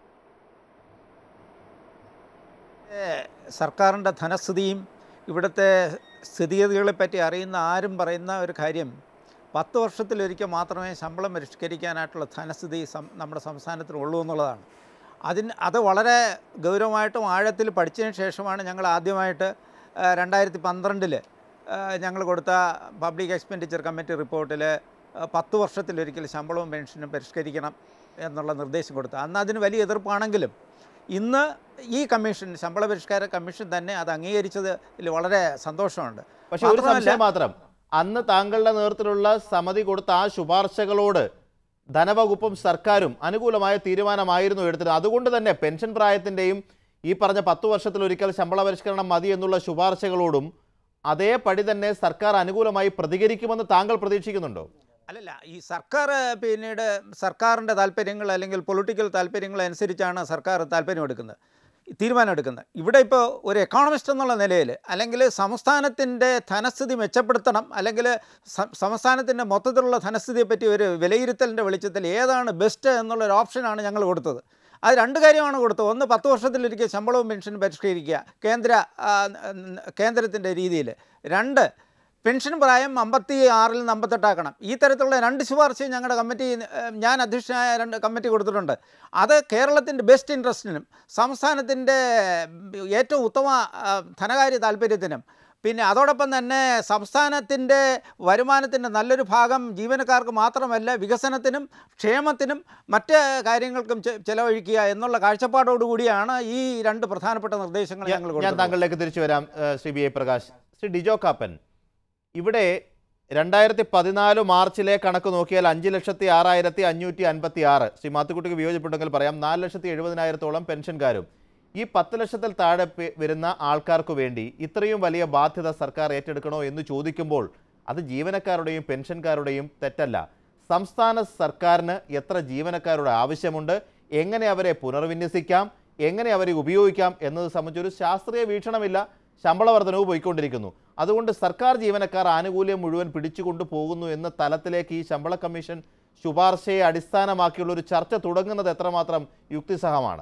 സർക്കാരിൻ്റെ ധനസ്ഥിതിയും ഇവിടുത്തെ സ്ഥിതിഗതികളെപ്പറ്റി അറിയുന്ന ആരും പറയുന്ന ഒരു കാര്യം, പത്ത് വർഷത്തിലൊരിക്കൽ മാത്രമേ ശമ്പളം പരിഷ്കരിക്കാനായിട്ടുള്ള ധനസ്ഥിതി നമ്മുടെ സംസ്ഥാനത്തിനുള്ളൂ എന്നുള്ളതാണ്. അതിന് അത് വളരെ ഗൗരവമായിട്ടും ആഴത്തിൽ പഠിച്ചതിന് ശേഷമാണ് ഞങ്ങൾ ആദ്യമായിട്ട് രണ്ടായിരത്തി പന്ത്രണ്ടിൽ ഞങ്ങൾ കൊടുത്ത പബ്ലിക് എക്സ്പെൻഡിച്ചർ കമ്മിറ്റി റിപ്പോർട്ടിൽ പത്ത് വർഷത്തിലൊരിക്കൽ ശമ്പളവും പെൻഷനും പരിഷ്കരിക്കണം എന്നുള്ള നിർദ്ദേശം കൊടുത്തു. അന്ന് അതിന് വലിയ എതിർപ്പാണെങ്കിലും ഇന്ന് ഈ കമ്മീഷൻ, ശമ്പള പരിഷ്കാര കമ്മീഷൻ തന്നെ അത് അംഗീകരിച്ചതിൽ വളരെ സന്തോഷമുണ്ട്. പക്ഷേ ഒരു സംശയം മാത്രം, അന്ന് താങ്കളുടെ നേതൃത്വത്തിലുള്ള സമിതി കൊടുത്ത ആ ശുപാർശകളോട് ധനവകുപ്പും സർക്കാരും അനുകൂലമായ തീരുമാനമായിരുന്നു എടുത്തത്. അതുകൊണ്ട് തന്നെ പെൻഷൻ പ്രായത്തിൻ്റെയും ഈ പറഞ്ഞ പത്തു വർഷത്തിലൊരിക്കൽ ശമ്പള പരിഷ്കരണം മതി എന്നുള്ള ശുപാർശകളോടും അതേപടി തന്നെ സർക്കാർ അനുകൂലമായി പ്രതികരിക്കുമെന്ന് താങ്കൾ പ്രതീക്ഷിക്കുന്നുണ്ടോ? അല്ലല്ല, ഈ സർക്കാർ പിന്നീട് സർക്കാരിൻ്റെ താല്പര്യങ്ങൾ അല്ലെങ്കിൽ പൊളിറ്റിക്കൽ താല്പര്യങ്ങൾ അനുസരിച്ചാണ് സർക്കാർ താല്പര്യമെടുക്കുന്നത്, തീരുമാനമെടുക്കുന്നത്. ഇവിടെ ഇപ്പോൾ ഒരു എക്കോണമിസ്റ്റ് എന്നുള്ള നിലയിൽ അല്ലെങ്കിൽ സംസ്ഥാനത്തിൻ്റെ ധനസ്ഥിതി മെച്ചപ്പെടുത്തണം, അല്ലെങ്കിൽ സംസ്ഥാനത്തിൻ്റെ മൊത്തത്തിലുള്ള ധനസ്ഥിതിയെപ്പറ്റി ഒരു വിലയിരുത്തലിൻ്റെ വെളിച്ചത്തിൽ ഏതാണ് ബെസ്റ്റ് എന്നുള്ളൊരു ഓപ്ഷനാണ് ഞങ്ങൾ കൊടുത്തത്. അത് രണ്ട് കാര്യമാണ് കൊടുത്തത്. ഒന്ന്, പത്ത് വർഷത്തിലൊരിക്കൽ ശമ്പളവും പെൻഷനും പരിഷ്കരിക്കുക കേന്ദ്ര കേന്ദ്രത്തിൻ്റെ രീതിയിൽ. രണ്ട്, പെൻഷൻ പ്രായം അമ്പത്തി ആറിൽ നിന്ന് അമ്പത്തെട്ടാക്കണം. ഈ തരത്തിലുള്ള രണ്ട് ശുപാർശയും ഞങ്ങളുടെ കമ്മിറ്റി, ഞാൻ അധ്യക്ഷനായ രണ്ട് കമ്മിറ്റി കൊടുത്തിട്ടുണ്ട്. അത് കേരളത്തിൻ്റെ ബെസ്റ്റ് ഇൻട്രസ്റ്റിനും സംസ്ഥാനത്തിൻ്റെ ഏറ്റവും ഉത്തമ ധനകാര്യ താല്പര്യത്തിനും, പിന്നെ അതോടൊപ്പം തന്നെ സംസ്ഥാനത്തിൻ്റെ വരുമാനത്തിൻ്റെ നല്ലൊരു ഭാഗം ജീവനക്കാർക്ക് മാത്രമല്ല വികസനത്തിനും ക്ഷേമത്തിനും മറ്റ് കാര്യങ്ങൾക്കും ചെലവഴിക്കുക എന്നുള്ള കാഴ്ചപ്പാടോടുകൂടിയാണ് ഈ രണ്ട് പ്രധാനപ്പെട്ട നിർദ്ദേശങ്ങൾ ഞങ്ങൾ കൊടുത്തത്. ഞാൻ താങ്കളിലേക്ക് തിരിച്ചു വരാം ശ്രീ ബി എ പ്രകാശ്. ശ്രീ ഡിജോ കാപ്പൻ, ഇവിടെ രണ്ടായിരത്തി പതിനാല് മാർച്ചിലെ കണക്ക് നോക്കിയാൽ അഞ്ച് ലക്ഷത്തി ആറായിരത്തി അഞ്ഞൂറ്റി അൻപത്തി ആറ് ശ്രീ മാത്തുക്കുട്ടിക്ക് വിയോജിപ്പുണ്ടെങ്കിൽ പറയാം നാല് ലക്ഷത്തി എഴുപതിനായിരത്തോളം പെൻഷൻകാരും ഈ പത്ത് ലക്ഷത്തിൽ താഴെ വരുന്ന ആൾക്കാർക്ക് വേണ്ടി ഇത്രയും വലിയ ബാധ്യത സർക്കാർ ഏറ്റെടുക്കണോ എന്ന് ചോദിക്കുമ്പോൾ അത് ജീവനക്കാരുടെയും പെൻഷൻകാരുടെയും തെറ്റല്ല. സംസ്ഥാന സർക്കാരിന് എത്ര ജീവനക്കാരുടെ ആവശ്യമുണ്ട്, എങ്ങനെ അവരെ പുനർവിന്യസിക്കാം, എങ്ങനെ അവരെ ഉപയോഗിക്കാം എന്നത് സംബന്ധിച്ചൊരു ശാസ്ത്രീയ വീക്ഷണമില്ല. ശമ്പള വർധനവ് പോയിക്കൊണ്ടിരിക്കുന്നു. അതുകൊണ്ട് സർക്കാർ ജീവനക്കാർ ആനുകൂല്യം മുഴുവൻ പിടിച്ചുകൊണ്ടു പോകുന്നു എന്ന തലത്തിലേക്ക് ഈ ശമ്പള കമ്മീഷൻ ശുപാർശയെ അടിസ്ഥാനമാക്കിയുള്ള ഒരു ചർച്ച തുടങ്ങുന്നത് എത്രമാത്രം യുക്തിസഹമാണ്?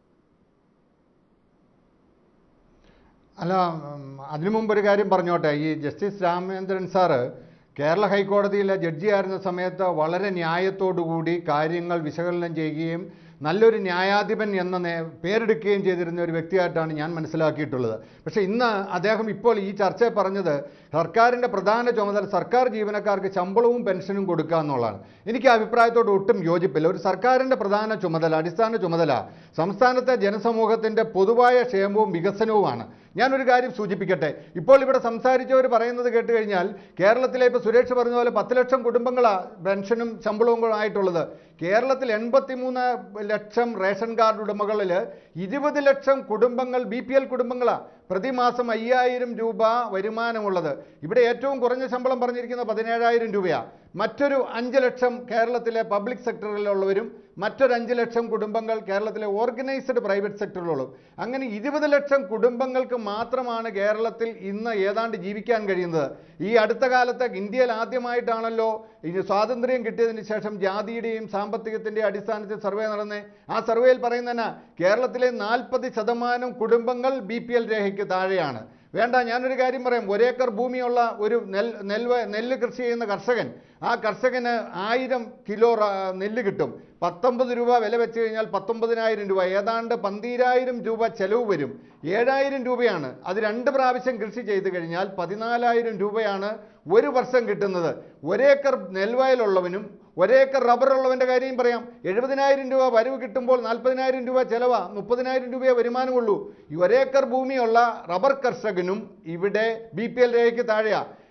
അല്ല, അതിനു മുമ്പ് ഒരു കാര്യം പറഞ്ഞോട്ടെ. ഈ ജസ്റ്റിസ് രാമചന്ദ്രൻ സാറ് കേരള ഹൈക്കോടതിയിലെ ജഡ്ജിയായിരുന്ന സമയത്ത് വളരെ ന്യായത്തോടുകൂടി കാര്യങ്ങൾ വിശകലനം ചെയ്യുകയും നല്ലൊരു ന്യായാധിപൻ എന്ന പേരെടുക്കുകയും ചെയ്തിരുന്ന ഒരു വ്യക്തിയായിട്ടാണ് ഞാൻ മനസ്സിലാക്കിയിട്ടുള്ളത്. പക്ഷേ ഇന്ന് അദ്ദേഹം ഇപ്പോൾ ഈ ചർച്ചയിൽ പറഞ്ഞത് സർക്കാരിൻ്റെ പ്രധാന ചുമതല സർക്കാർ ജീവനക്കാർക്ക് ശമ്പളവും പെൻഷനും കൊടുക്കുക എന്നുള്ളതാണ്. എനിക്ക് ആ അഭിപ്രായത്തോട് ഒട്ടും യോജിപ്പില്ല. ഒരു സർക്കാരിൻ്റെ പ്രധാന ചുമതല, അടിസ്ഥാന ചുമതല സംസ്ഥാനത്തെ ജനസമൂഹത്തിൻ്റെ പൊതുവായ ക്ഷേമവും വികസനവുമാണ്. ഞാനൊരു കാര്യം സൂചിപ്പിക്കട്ടെ. ഇപ്പോൾ ഇവിടെ സംസാരിച്ചവർ പറയുന്നത് കേട്ട് കഴിഞ്ഞാൽ കേരളത്തിലെ ഇപ്പോൾ സുരേഷ് പറഞ്ഞ പോലെ പത്ത് ലക്ഷം കുടുംബങ്ങളാണ് പെൻഷനും ശമ്പളവും ആയിട്ടുള്ളത്. കേരളത്തിൽ എൺപത്തി മൂന്ന് ലക്ഷം റേഷൻ കാർഡ് ഉടമകളിൽ ഇരുപത് ലക്ഷം കുടുംബങ്ങൾ ബി പി എൽ കുടുംബങ്ങളാണ്. പ്രതിമാസം അയ്യായിരം രൂപ വരുമാനമുള്ളത്. ഇവിടെ ഏറ്റവും കുറഞ്ഞ ശമ്പളം പറഞ്ഞിരിക്കുന്നത് പതിനേഴായിരം രൂപയാണ്. മറ്റൊരു അഞ്ച് ലക്ഷം കേരളത്തിലെ പബ്ലിക് സെക്ടറിലുള്ളവരും മറ്റൊരു അഞ്ച് ലക്ഷം കുടുംബങ്ങൾ കേരളത്തിലെ ഓർഗനൈസ്ഡ് പ്രൈവറ്റ് സെക്ടറിലുള്ളതും. അങ്ങനെ ഇരുപത് ലക്ഷം കുടുംബങ്ങൾക്ക് മാത്രമാണ് കേരളത്തിൽ ഇന്ന് ഏതാണ്ട് ജീവിക്കാൻ കഴിയുന്നത്. ഈ അടുത്ത കാലത്ത് ഇന്ത്യയിൽ ആദ്യമായിട്ടാണല്ലോ ഇനി സ്വാതന്ത്ര്യം കിട്ടിയതിന് ശേഷം ജാതിയുടെയും സാമ്പത്തികത്തിൻ്റെയും അടിസ്ഥാനത്തിൽ സർവേ നടന്നേ. ആ സർവേയിൽ പറയുന്നതിന് കേരളത്തിലെ നാൽപ്പത് ശതമാനം കുടുംബങ്ങൾ ബി പി എൽ രേഖയ്ക്ക് താഴെയാണ്. വേണ്ട, ഞാനൊരു കാര്യം പറയാം. ഒരേക്കർ ഭൂമിയുള്ള ഒരു നെൽ നെൽവ നെല്ല് കൃഷി ചെയ്യുന്ന കർഷകൻ, ആ കർഷകന് ആയിരം കിലോ നെല്ല് കിട്ടും. പത്തൊമ്പത് രൂപ വില വെച്ച് കഴിഞ്ഞാൽ പത്തൊമ്പതിനായിരം രൂപ, ഏതാണ്ട് പന്തിരായിരം രൂപ ചെലവ് വരും. ഏഴായിരം രൂപയാണ് അത് രണ്ട് പ്രാവശ്യം കൃഷി ചെയ്ത് കഴിഞ്ഞാൽ പതിനാലായിരം രൂപയാണ് ഒരു വർഷം കിട്ടുന്നത്. ഒരേക്കർ നെൽവയലുള്ളവനും ഒരേക്കർ റബ്ബറുള്ളവൻ്റെ കാര്യം പറയാം. എഴുപതിനായിരം രൂപ വരവ് കിട്ടുമ്പോൾ നാൽപ്പതിനായിരം രൂപ ചിലവാ, മുപ്പതിനായിരം രൂപയെ വരുമാനമുള്ളൂ. ഈ ഒരേക്കർ ഭൂമിയുള്ള റബ്ബർ കർഷകനും ഇവിടെ ബി പി എൽ രേഖയ്ക്ക് താഴെയാണ്.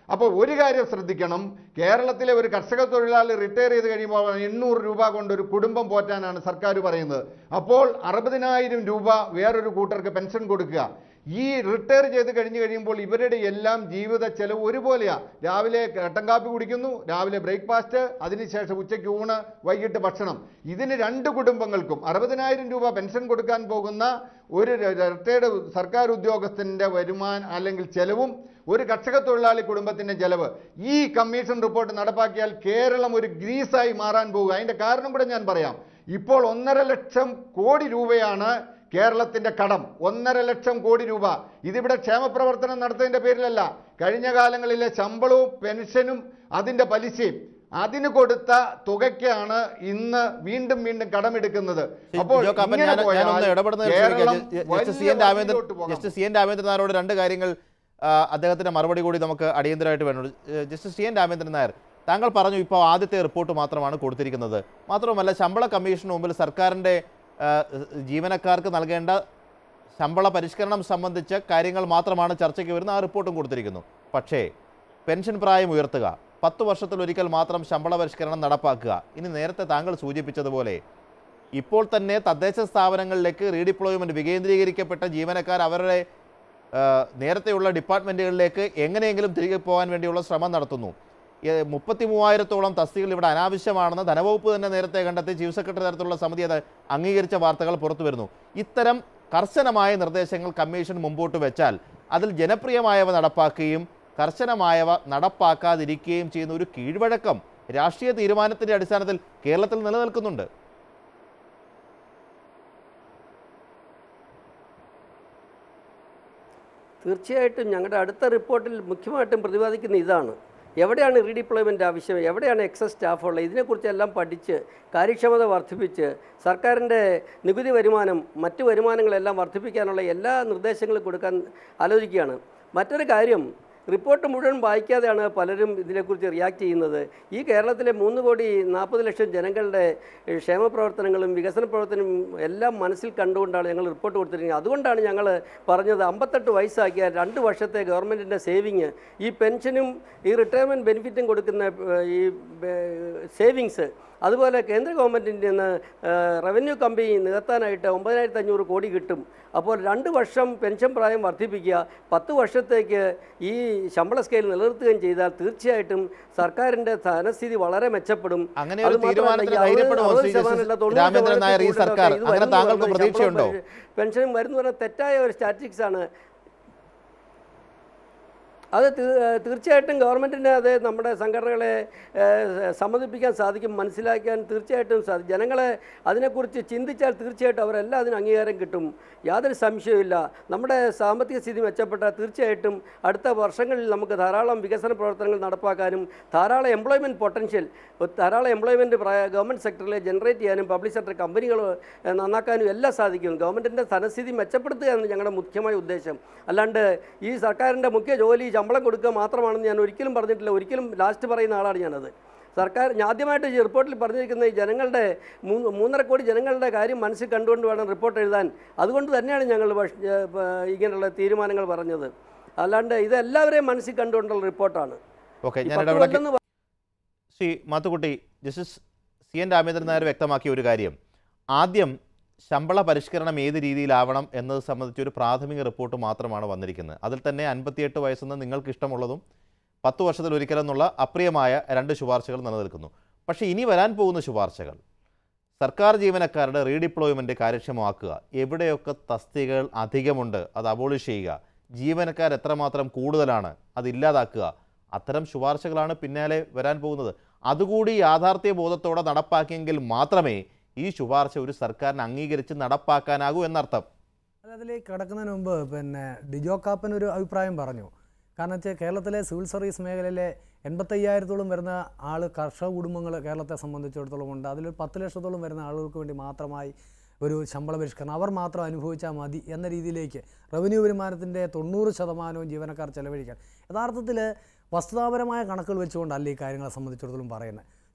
അപ്പോൾ ഒരു കാര്യം ശ്രദ്ധിക്കണം, കേരളത്തിലെ ഒരു കർഷക തൊഴിലാളി റിട്ടയർ ചെയ്ത് കഴിയുമ്പോൾ എണ്ണൂറ് രൂപ കൊണ്ട് ഒരു കുടുംബം പോറ്റാനാണ് സർക്കാർ പറയുന്നത്. അപ്പോൾ അറുപതിനായിരം രൂപ വേറൊരു കൂട്ടർക്ക് പെൻഷൻ കൊടുക്കുക. ഈ റിട്ടയർ ചെയ്ത് കഴിഞ്ഞ് കഴിയുമ്പോൾ ഇവരുടെ എല്ലാം ജീവിത ചെലവ് ഒരുപോലെയാണ്. രാവിലെ കട്ടൻ കാപ്പി കുടിക്കുന്നു, രാവിലെ ബ്രേക്ക്ഫാസ്റ്റ്, അതിനുശേഷം ഉച്ചയ്ക്ക് ഊണ്, വൈകിട്ട് ഭക്ഷണം. ഇതിന് രണ്ട് കുടുംബങ്ങൾക്കും അറുപതിനായിരം രൂപ പെൻഷൻ കൊടുക്കാൻ പോകുന്ന ഒരു റിട്ടയർഡ് സർക്കാർ ഉദ്യോഗസ്ഥൻ്റെ വരുമാനം അല്ലെങ്കിൽ ചെലവും ഒരു കർഷക തൊഴിലാളി കുടുംബത്തിൻ്റെ ചെലവ് ഈ കമ്മീഷൻ റിപ്പോർട്ട് നടപ്പാക്കിയാൽ കേരളം ഒരു ഗ്രീസായി മാറാൻ പോകുക. അതിൻ്റെ കാരണം കൂടെ ഞാൻ പറയാം. ഇപ്പോൾ ഒന്നര ലക്ഷം കോടി രൂപയാണ് കേരളത്തിൻ്റെ കടം. ഒന്നര ലക്ഷം കോടി രൂപ. ഇതിവിടെ ക്ഷേമപ്രവർത്തനം നടത്തുന്നതിൻ്റെ പേരിലല്ല, കഴിഞ്ഞ കാലങ്ങളിലെ ശമ്പളവും പെൻഷനും അതിൻ്റെ പലിശയും അതിന് കൊടുത്ത തുകയ്ക്കാണ് ഇന്ന് വീണ്ടും വീണ്ടും കടമെടുക്കുന്നത്. അപ്പോൾ ജസ്റ്റിസ് സി എൻ രാമേന്ദ്രൻ നായരോട് രണ്ട് കാര്യങ്ങൾ അദ്ദേഹത്തിന്റെ മറുപടി കൂടി നമുക്ക് അടിയന്തരമായിട്ട് വേണം. Justice C N Ramendran Nair, താങ്കൾ പറഞ്ഞു ഇപ്പോൾ ആദ്യത്തെ റിപ്പോർട്ട് മാത്രമാണ് കൊടുത്തിരിക്കുന്നത്. മാത്രമല്ല, ശമ്പള കമ്മീഷന് മുമ്പിൽ സർക്കാരിൻ്റെ ജീവനക്കാർക്ക് നൽകേണ്ട ശമ്പള പരിഷ്കരണം സംബന്ധിച്ച കാര്യങ്ങൾ മാത്രമാണ് ചർച്ചയ്ക്ക് വരുന്ന ആ റിപ്പോർട്ടും കൊടുത്തിരിക്കുന്നു. പക്ഷേ പെൻഷൻ പ്രായം ഉയർത്തുക, പത്ത് വർഷത്തിലൊരിക്കൽ മാത്രം ശമ്പള പരിഷ്കരണം നടപ്പാക്കുക, ഇനി നേരത്തെ താങ്കൾ സൂചിപ്പിച്ചതുപോലെ ഇപ്പോൾ തന്നെ തദ്ദേശ സ്ഥാപനങ്ങളിലേക്ക് റീഡിപ്ലോയ്മെൻറ്റ് വികേന്ദ്രീകരിക്കപ്പെട്ട ജീവനക്കാർ അവരുടെ നേരത്തെയുള്ള ഡിപ്പാർട്ട്മെൻറ്റുകളിലേക്ക് എങ്ങനെയെങ്കിലും തിരികെ പോകാൻ വേണ്ടിയുള്ള ശ്രമം നടത്തുന്നു. മുപ്പത്തി മൂവായിരത്തോളം തസ്തികകൾ ഇവിടെ അനാവശ്യമാണെന്ന് ധനവകുപ്പ് തന്നെ നേരത്തെ കണ്ടെത്തി ചീഫ് സെക്രട്ടറി തരത്തിലുള്ള സമിതി അത് അംഗീകരിച്ച വാർത്തകൾ പുറത്തു വരുന്നു. ഇത്തരം കർശനമായ നിർദ്ദേശങ്ങൾ കമ്മീഷൻ മുമ്പോട്ട് വെച്ചാൽ അതിൽ ജനപ്രിയമായവ നടപ്പാക്കുകയും കർശനമായവ നടപ്പാക്കാതിരിക്കുകയും ചെയ്യുന്ന ഒരു കീഴ്വഴക്കം രാഷ്ട്രീയ തീരുമാനത്തിൻ്റെ അടിസ്ഥാനത്തിൽ കേരളത്തിൽ നിലനിൽക്കുന്നുണ്ട്. തീർച്ചയായിട്ടും ഞങ്ങളുടെ അടുത്ത റിപ്പോർട്ടിൽ മുഖ്യമായിട്ടും പ്രതിപാദിക്കുന്ന ഇതാണ്. എവിടെയാണ് റീഡിപ്ലോയ്മെൻ്റ് ആവശ്യം, എവിടെയാണ് എക്സസ് സ്റ്റാഫുള്ളത്, ഇതിനെക്കുറിച്ചെല്ലാം പഠിച്ച് കാര്യക്ഷമത വർദ്ധിപ്പിച്ച് സർക്കാരിൻ്റെ നികുതി വരുമാനം മറ്റു വരുമാനങ്ങളെല്ലാം വർദ്ധിപ്പിക്കാനുള്ള എല്ലാ നിർദ്ദേശങ്ങളും കൊടുക്കാൻ ആലോചിക്കുകയാണ്. മറ്റൊരു കാര്യം, റിപ്പോർട്ട് മുഴുവൻ വായിക്കാതെയാണ് പലരും ഇതിനെക്കുറിച്ച് റിയാക്ട് ചെയ്യുന്നത്. ഈ കേരളത്തിലെ മൂന്ന് കോടി നാൽപ്പത് ലക്ഷം ജനങ്ങളുടെ ക്ഷേമ പ്രവർത്തനങ്ങളും വികസന പ്രവർത്തനവും എല്ലാം മനസ്സിൽ കണ്ടുകൊണ്ടാണ് ഞങ്ങൾ റിപ്പോർട്ട് കൊടുത്തിരിക്കുന്നത്. അതുകൊണ്ടാണ് ഞങ്ങൾ പറഞ്ഞത് അമ്പത്തെട്ട് വയസ്സാക്കിയ രണ്ട് വർഷത്തെ ഗവൺമെൻറ്റിൻ്റെ സേവിങ്, ഈ പെൻഷനും ഈ റിട്ടയർമെൻറ്റ് ബെനിഫിറ്റും കൊടുക്കുന്ന ഈ സേവിങ്സ്, അതുപോലെ കേന്ദ്ര ഗവൺമെൻറ്റിൻ്റെ നിന്ന് റവന്യൂ കമ്പനി നികത്താനായിട്ട് ഒമ്പതിനായിരത്തി അഞ്ഞൂറ് കോടി കിട്ടും. അപ്പോൾ രണ്ട് വർഷം പെൻഷൻ പ്രായം വർദ്ധിപ്പിക്കുക, പത്ത് വർഷത്തേക്ക് ഈ ശമ്പള സ്കെയിൽ നിലനിർത്തുകയും ചെയ്താൽ തീർച്ചയായിട്ടും സർക്കാരിൻ്റെ ധനസ്ഥിതി വളരെ മെച്ചപ്പെടും. പെൻഷനും വരുന്നു പറഞ്ഞാൽ തെറ്റായ ഒരു സ്റ്റാറ്റിസ്റ്റിക്സ് ആണ്. അത് തീർച്ചയായിട്ടും ഗവൺമെൻറ്റിന് അത് നമ്മുടെ സംഘടനകളെ സമ്മതിപ്പിക്കാൻ സാധിക്കും, മനസ്സിലാക്കാൻ തീർച്ചയായിട്ടും സാധിക്കും. ജനങ്ങളെ അതിനെക്കുറിച്ച് ചിന്തിച്ചാൽ തീർച്ചയായിട്ടും അവരെല്ലാം അതിന് അംഗീകാരം കിട്ടും, യാതൊരു സംശയവുമില്ല. നമ്മുടെ സാമ്പത്തിക സ്ഥിതി മെച്ചപ്പെട്ടാൽ തീർച്ചയായിട്ടും അടുത്ത വർഷങ്ങളിൽ നമുക്ക് ധാരാളം വികസന പ്രവർത്തനങ്ങൾ നടപ്പാക്കാനും ധാരാളം എംപ്ലോയ്മെൻറ്റ് പൊട്ടൻഷ്യൽ, ധാരാളം എംപ്ലോയ്മെൻറ്റ് ഗവൺമെൻറ് സെക്ടറിൽ ജനറേറ്റ് ചെയ്യാനും പബ്ലിക് സെക്ടർ കമ്പനികൾ നന്നാക്കാനും എല്ലാം സാധിക്കും. ഗവൺമെൻറ്റിൻ്റെ ധനസ്ഥിതി മെച്ചപ്പെടുത്തുക എന്ന് ഞങ്ങളുടെ മുഖ്യമായ ഉദ്ദേശം. അല്ലാണ്ട് ഈ സർക്കാരിൻ്റെ മുഖ്യ ജോലി ശമ്പളം കൊടുക്കുക മാത്രമാണെന്ന് ഞാൻ ഒരിക്കലും പറഞ്ഞിട്ടില്ല. ഒരിക്കലും ലാസ്റ്റ് പറയുന്ന ആളാണ് ഞാനത്. സർക്കാർ ആദ്യമായിട്ട് ഈ റിപ്പോർട്ടിൽ പറഞ്ഞിരിക്കുന്ന ഈ ജനങ്ങളുടെ മൂന്ന് മൂന്നര കോടി ജനങ്ങളുടെ കാര്യം മനസ്സിൽ കണ്ടുകൊണ്ട് വേണം റിപ്പോർട്ട് എഴുതാൻ. അതുകൊണ്ട് തന്നെയാണ് ഞങ്ങൾ ഇങ്ങനെയുള്ള തീരുമാനങ്ങൾ പറഞ്ഞത്. അല്ലാണ്ട് ഇത് എല്ലാവരെയും മനസ്സിൽ കണ്ടുകൊണ്ടുള്ള റിപ്പോർട്ടാണ്. ഓക്കെ, ഞാൻ Shri Mathukutty, justice C N Ramendran Nair വ്യക്തമാക്കിയ ഒരു കാര്യം, ആദ്യം ശമ്പള പരിഷ്കരണം ഏത് രീതിയിലാവണം എന്നത് സംബന്ധിച്ചൊരു പ്രാഥമിക റിപ്പോർട്ട് മാത്രമാണ് വന്നിരിക്കുന്നത്. അതിൽ തന്നെ അൻപത്തിയെട്ട് വയസ്സെന്ന് നിങ്ങൾക്ക് ഇഷ്ടമുള്ളതും പത്ത് വർഷത്തിൽ ഒരിക്കലെന്നുള്ള അപ്രിയമായ രണ്ട് ശുപാർശകൾ നിലനിൽക്കുന്നു. പക്ഷേ ഇനി വരാൻ പോകുന്ന ശുപാർശകൾ സർക്കാർ ജീവനക്കാരുടെ റീഡിപ്ലോയ്മെൻറ്റ് കാര്യക്ഷമമാക്കുക, എവിടെയൊക്കെ തസ്തികകൾ അധികമുണ്ട് അത് അബോളിഷ് ചെയ്യുക, ജീവനക്കാർ എത്രമാത്രം കൂടുതലാണ് അതില്ലാതാക്കുക, അത്തരം ശുപാർശകളാണ് പിന്നാലെ വരാൻ പോകുന്നത്. അതുകൂടി യാഥാർത്ഥ്യ ബോധത്തോടെ നടപ്പാക്കിയെങ്കിൽ മാത്രമേ ഈ ശുപാർശ ഒരു സർക്കാരിന് അംഗീകരിച്ച് നടപ്പാക്കാനാകൂ എന്നർത്ഥം. അതിലേക്ക് കടക്കുന്നതിന് മുമ്പ് പിന്നെ ഡിജോ കാപ്പൻ ഒരു അഭിപ്രായം പറഞ്ഞു. കാരണം വെച്ചാൽ കേരളത്തിലെ സിവിൽ സർവീസ് മേഖലയിലെ എൺപത്തയ്യായിരത്തോളം വരുന്ന ആൾ കർഷക കുടുംബങ്ങൾ കേരളത്തെ സംബന്ധിച്ചിടത്തോളം ഉണ്ട്. അതിൽ പത്ത് ലക്ഷത്തോളം വരുന്ന ആളുകൾക്ക് വേണ്ടി മാത്രമായി ഒരു ശമ്പള പരിഷ്കരണം അവർ മാത്രം അനുഭവിച്ചാൽ മതി എന്ന രീതിയിലേക്ക് റവന്യൂ വരുമാനത്തിൻ്റെ തൊണ്ണൂറ് ശതമാനവും ജീവനക്കാർ ചെലവഴിക്കാൻ യഥാർത്ഥത്തിൽ വസ്തുതാപരമായ കണക്കുകൾ വെച്ചുകൊണ്ടല്ല ഈ കാര്യങ്ങളെ സംബന്ധിച്ചിടത്തോളം പറയുന്നത്.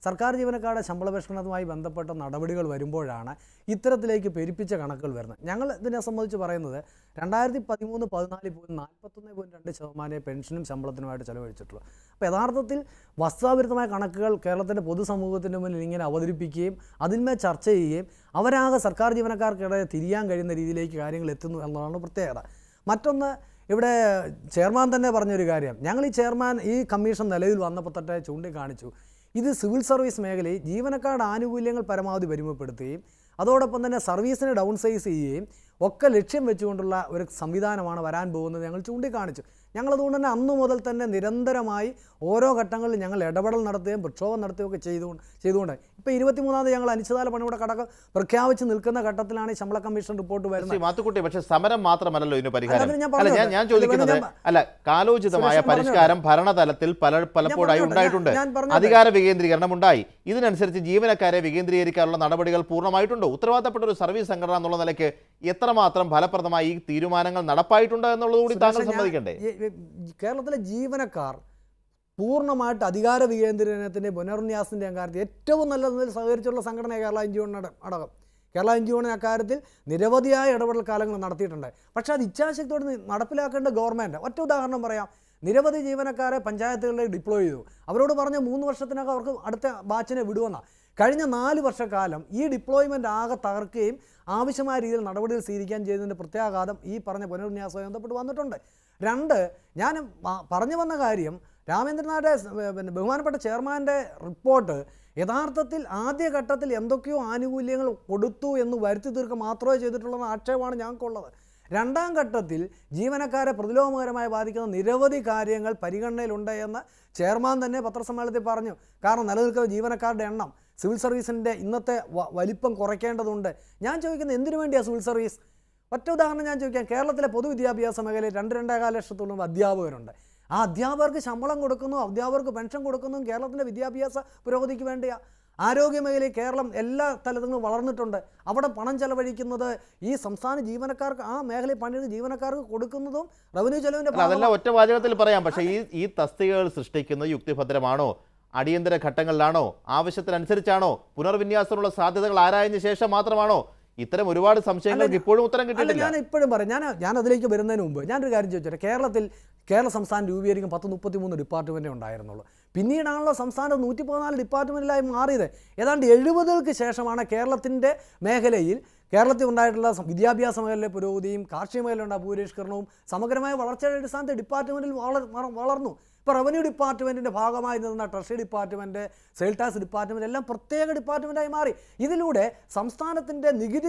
സർക്കാർ ജീവനക്കാരുടെ ശമ്പള പരിഷ്കരണവുമായി ബന്ധപ്പെട്ട നടപടികൾ വരുമ്പോഴാണ് ഇത്തരത്തിലേക്ക് പെരുപ്പിച്ച കണക്കുകൾ വരുന്നത്. ഞങ്ങൾ ഇതിനെ സംബന്ധിച്ച് പറയുന്നത് രണ്ടായിരത്തി പതിമൂന്ന് പതിനാലിൽ പോലും നാൽപ്പത്തൊന്ന് പോയിൻറ്റ് രണ്ട് ശതമാനമേ പെൻഷനും ശമ്പളത്തിനുമായിട്ട് ചെലവഴിച്ചിട്ടുള്ളൂ. അപ്പോൾ യഥാർത്ഥത്തിൽ വസ്തുതാവിരുദ്ധമായ കണക്കുകൾ കേരളത്തിൻ്റെ പൊതുസമൂഹത്തിൻ്റെ മുന്നിൽ ഇങ്ങനെ അവതരിപ്പിക്കുകയും അതിന്മേൽ ചർച്ച ചെയ്യുകയും അവരാകെ സർക്കാർ ജീവനക്കാർക്കിടയിൽ തിരിയാൻ കഴിയുന്ന രീതിയിലേക്ക് കാര്യങ്ങൾ എത്തുന്നു എന്നതാണ് പ്രത്യേകത. മറ്റൊന്ന്, ഇവിടെ ചെയർമാൻ തന്നെ പറഞ്ഞൊരു കാര്യം, ഞങ്ങൾ ഈ ചെയർമാൻ ഈ കമ്മീഷൻ നിലവിൽ വന്നപ്പോൾ തൊട്ടേ ചൂണ്ടിക്കാണിച്ചു, ഇത് സിവിൽ സർവീസ് മേഖലയിൽ ജീവനക്കാരുടെ ആനുകൂല്യങ്ങൾ പരമാവധി പരിമിതപ്പെടുത്തുകയും അതോടൊപ്പം തന്നെ സർവീസിനെ ഡൗൺ സൈസ് ചെയ്യുകയും ഒക്കെ ലക്ഷ്യം വെച്ചുകൊണ്ടുള്ള ഒരു സംവിധാനമാണ് വരാൻ പോകുന്നത് ഞങ്ങൾ ചൂണ്ടിക്കാണിച്ചു. ഞങ്ങളതുകൊണ്ട് തന്നെ അന്നു മുതൽ തന്നെ നിരന്തരമായി ഓരോ ഘട്ടങ്ങളിൽ ഞങ്ങൾ ഇടപെടൽ നടത്തുകയും പ്രക്ഷോഭം നടത്തുകയൊക്കെ ചെയ്തുകൊണ്ട് ചെയ്തുകൊണ്ട് ഇപ്പോൾ ഇരുപത്തിമൂന്നാമത് ഞങ്ങൾ അനിശ്ചിതകാല പണിയുടെ കടക്കം പ്രഖ്യാപിച്ച് നിൽക്കുന്ന ഘട്ടത്തിലാണ് ഈ ശമ്പള കമ്മീഷൻ റിപ്പോർട്ട് വരുന്നത്. മാത്തുക്കുട്ടി, പക്ഷേ സമരം മാത്രമല്ലല്ലോ ഇതിന് പരിഹാരം. അല്ല, ഞാൻ ചോദിക്കുന്നത് അല്ല കാലോചിതമായ പരിഷ്കാരം ഭരണതലത്തിൽ പല പലപ്പോഴായി ഉണ്ടായിട്ടുണ്ട്. അധികാര വികേന്ദ്രീകരണം ഉണ്ടായി. ഇതിനനുസരിച്ച് ജീവനക്കാരെ വികേന്ദ്രീകരിക്കാനുള്ള നടപടികൾ പൂർണ്ണമായിട്ടുണ്ടോ? ഉത്തരവാദിത്തപ്പെട്ട ഒരു സർവീസ് സംഘടന എന്നുള്ള നിലയ്ക്ക് എത്രമാത്രം ഫലപ്രദമായി ഈ തീരുമാനങ്ങൾ നടപ്പായിട്ടുണ്ട് എന്നുള്ളതുകൂടി താങ്കൾ സമ്മതിക്കണ്ടേ? കേരളത്തിലെ ജീവനക്കാർ പൂർണ്ണമായിട്ട് അധികാര വികേന്ദ്രീകരണത്തിൻ്റെ പുനർന്യാസത്തിൻ്റെ കാര്യത്തിൽ ഏറ്റവും നല്ല നിലയിൽ സഹകരിച്ചുള്ള സംഘടന കേരള എൻ ജി ഒ അടക്കം. കേരള എൻ ജി ഒ അക്കാര്യത്തിൽ നിരവധിയായ ഇടപെടൽ കാലങ്ങൾ നടത്തിയിട്ടുണ്ട്. പക്ഷേ അത് ഇച്ഛാശക്തിയോട് നടപ്പിലാക്കേണ്ട ഗവൺമെൻറ്. ഒറ്റ ഉദാഹരണം പറയാം, നിരവധി ജീവനക്കാരെ പഞ്ചായത്തുകളിലേക്ക് ഡിപ്ലോയ് ചെയ്തു. അവരോട് പറഞ്ഞ് മൂന്ന് വർഷത്തിനകം അവർക്ക് അടുത്ത ബാച്ചിനെ വിടുമെന്നാണ്. കഴിഞ്ഞ നാല് വർഷക്കാലം ഈ ഡിപ്ലോയ്മെൻ്റ് ആകെ തകർക്കുകയും ആവശ്യമായ രീതിയിൽ നടപടികൾ സ്വീകരിക്കാൻ ചെയ്തതിൻ്റെ പ്രത്യാഘാതം ഈ പറഞ്ഞ പുനർന്യാസവുമായി ബന്ധപ്പെട്ട് വന്നിട്ടുണ്ട്. രണ്ട്, ഞാൻ പറഞ്ഞു വന്ന കാര്യം, രാമേന്ദ്രനാഥ് പിന്നെ ബഹുമാനപ്പെട്ട ചെയർമാൻ്റെ റിപ്പോർട്ട് യഥാർത്ഥത്തിൽ ആദ്യഘട്ടത്തിൽ എന്തൊക്കെയോ ആനുകൂല്യങ്ങൾ കൊടുത്തു എന്ന് വരുത്തി തീർക്കുക മാത്രമേ ചെയ്തിട്ടുള്ളതെന്ന ആക്ഷേപമാണ് ഞങ്ങൾക്കുള്ളത്. രണ്ടാം ഘട്ടത്തിൽ ജീവനക്കാരെ പ്രതിലോമകരമായി ബാധിക്കുന്ന നിരവധി കാര്യങ്ങൾ പരിഗണനയിലുണ്ട് എന്ന് ചെയർമാൻ തന്നെ പത്രസമ്മേളനത്തിൽ പറഞ്ഞു. കാരണം നിലനിൽക്കുന്ന ജീവനക്കാരുടെ എണ്ണം, സിവിൽ സർവീസിൻ്റെ ഇന്നത്തെ വലിപ്പം കുറയ്ക്കേണ്ടതുണ്ട്. ഞാൻ ചോദിക്കുന്നത് എന്തിനു വേണ്ടിയാണ് സിവിൽ സർവീസ്? ഒറ്റ ഉദാഹരണം ഞാൻ ചോദിക്കാം, കേരളത്തിലെ പൊതുവിദ്യാഭ്യാസ മേഖലയിൽ രണ്ട് രണ്ടേകാല ലക്ഷത്തോളം അധ്യാപകരുണ്ട്. ആ അധ്യാപകർക്ക് ശമ്പളം കൊടുക്കുന്നു, അധ്യാപകർക്ക് പെൻഷൻ കൊടുക്കുന്നു കേരളത്തിൻ്റെ വിദ്യാഭ്യാസ പുരോഗതിക്ക് വേണ്ടിയാണ്. ആരോഗ്യമേഖലയിൽ കേരളം എല്ലാ തലത്തിലും വളർന്നിട്ടുണ്ട്. അവിടെ പണം ചെലവഴിക്കുന്നത് ഈ സംസ്ഥാന ജീവനക്കാർക്ക്, ആ മേഖലയിൽ പണിയുടെ ജീവനക്കാർക്ക് കൊടുക്കുന്നതും റവന്യൂ ചെലവിൻ്റെ. അതെല്ലാം ഒറ്റ വാചകത്തിൽ പറയാം. പക്ഷേ ഈ ഈ തസ്തികകൾ സൃഷ്ടിക്കുന്നത് യുക്തിഭദ്രമാണോ, അടിയന്തര ഘട്ടങ്ങളിലാണോ, ആവശ്യത്തിനനുസരിച്ചാണോ, പുനർവിന്യാസത്തിനുള്ള സാധ്യതകൾ ആരായതിനു ശേഷം മാത്രമാണോ? ഇത്തരം ഒരുപാട് സംശയങ്ങൾക്ക് ഇപ്പോഴും ഉത്തരം കിട്ടിയിട്ടില്ല. ഞാൻ ഇപ്പോഴും പറയാം, ഞാൻ ഞാൻ അതിലേക്ക് വരുന്നതിന് മുമ്പ് ഞാനൊരു കാര്യം ചോദിച്ചോട്ടെ. കേരളത്തിൽ കേരള സംസ്ഥാനം രൂപീകരിക്കും പത്ത് മുപ്പത്തി മൂന്ന് ഡിപ്പാർട്ട്മെൻറ്റേ ഉണ്ടായിരുന്നുള്ളൂ. പിന്നീടാണല്ലോ സംസ്ഥാനത്ത് നൂറ്റി പതിനാല് ഡിപ്പാർട്ട്മെൻറ്റിലായി മാറിയത്. ഏതാണ്ട് എഴുപതുകൾക്ക് ശേഷമാണ് കേരളത്തിൻ്റെ മേഖലയിൽ കേരളത്തിൽ ഉണ്ടായിട്ടുള്ള വിദ്യാഭ്യാസ മേഖലയിലെ പുരോഗതിയും കാർഷിക മേഖലയിലുണ്ടായ ഭൂരിഷ്കരണവും സമഗ്രമായ വളർച്ചയുടെ അടിസ്ഥാനത്തിൽ ഡിപ്പാർട്ട്മെൻറ്റിൽ വളർ വളർന്നു. ഇപ്പോൾ റവന്യൂ ഡിപ്പാർട്ട്മെൻറ്റിൻ്റെ ഭാഗമായി നിന്ന treasury department, sale tax department എല്ലാം പ്രത്യേക ഡിപ്പാർട്ട്മെൻറ്റായി മാറി. ഇതിലൂടെ സംസ്ഥാനത്തിൻ്റെ നികുതി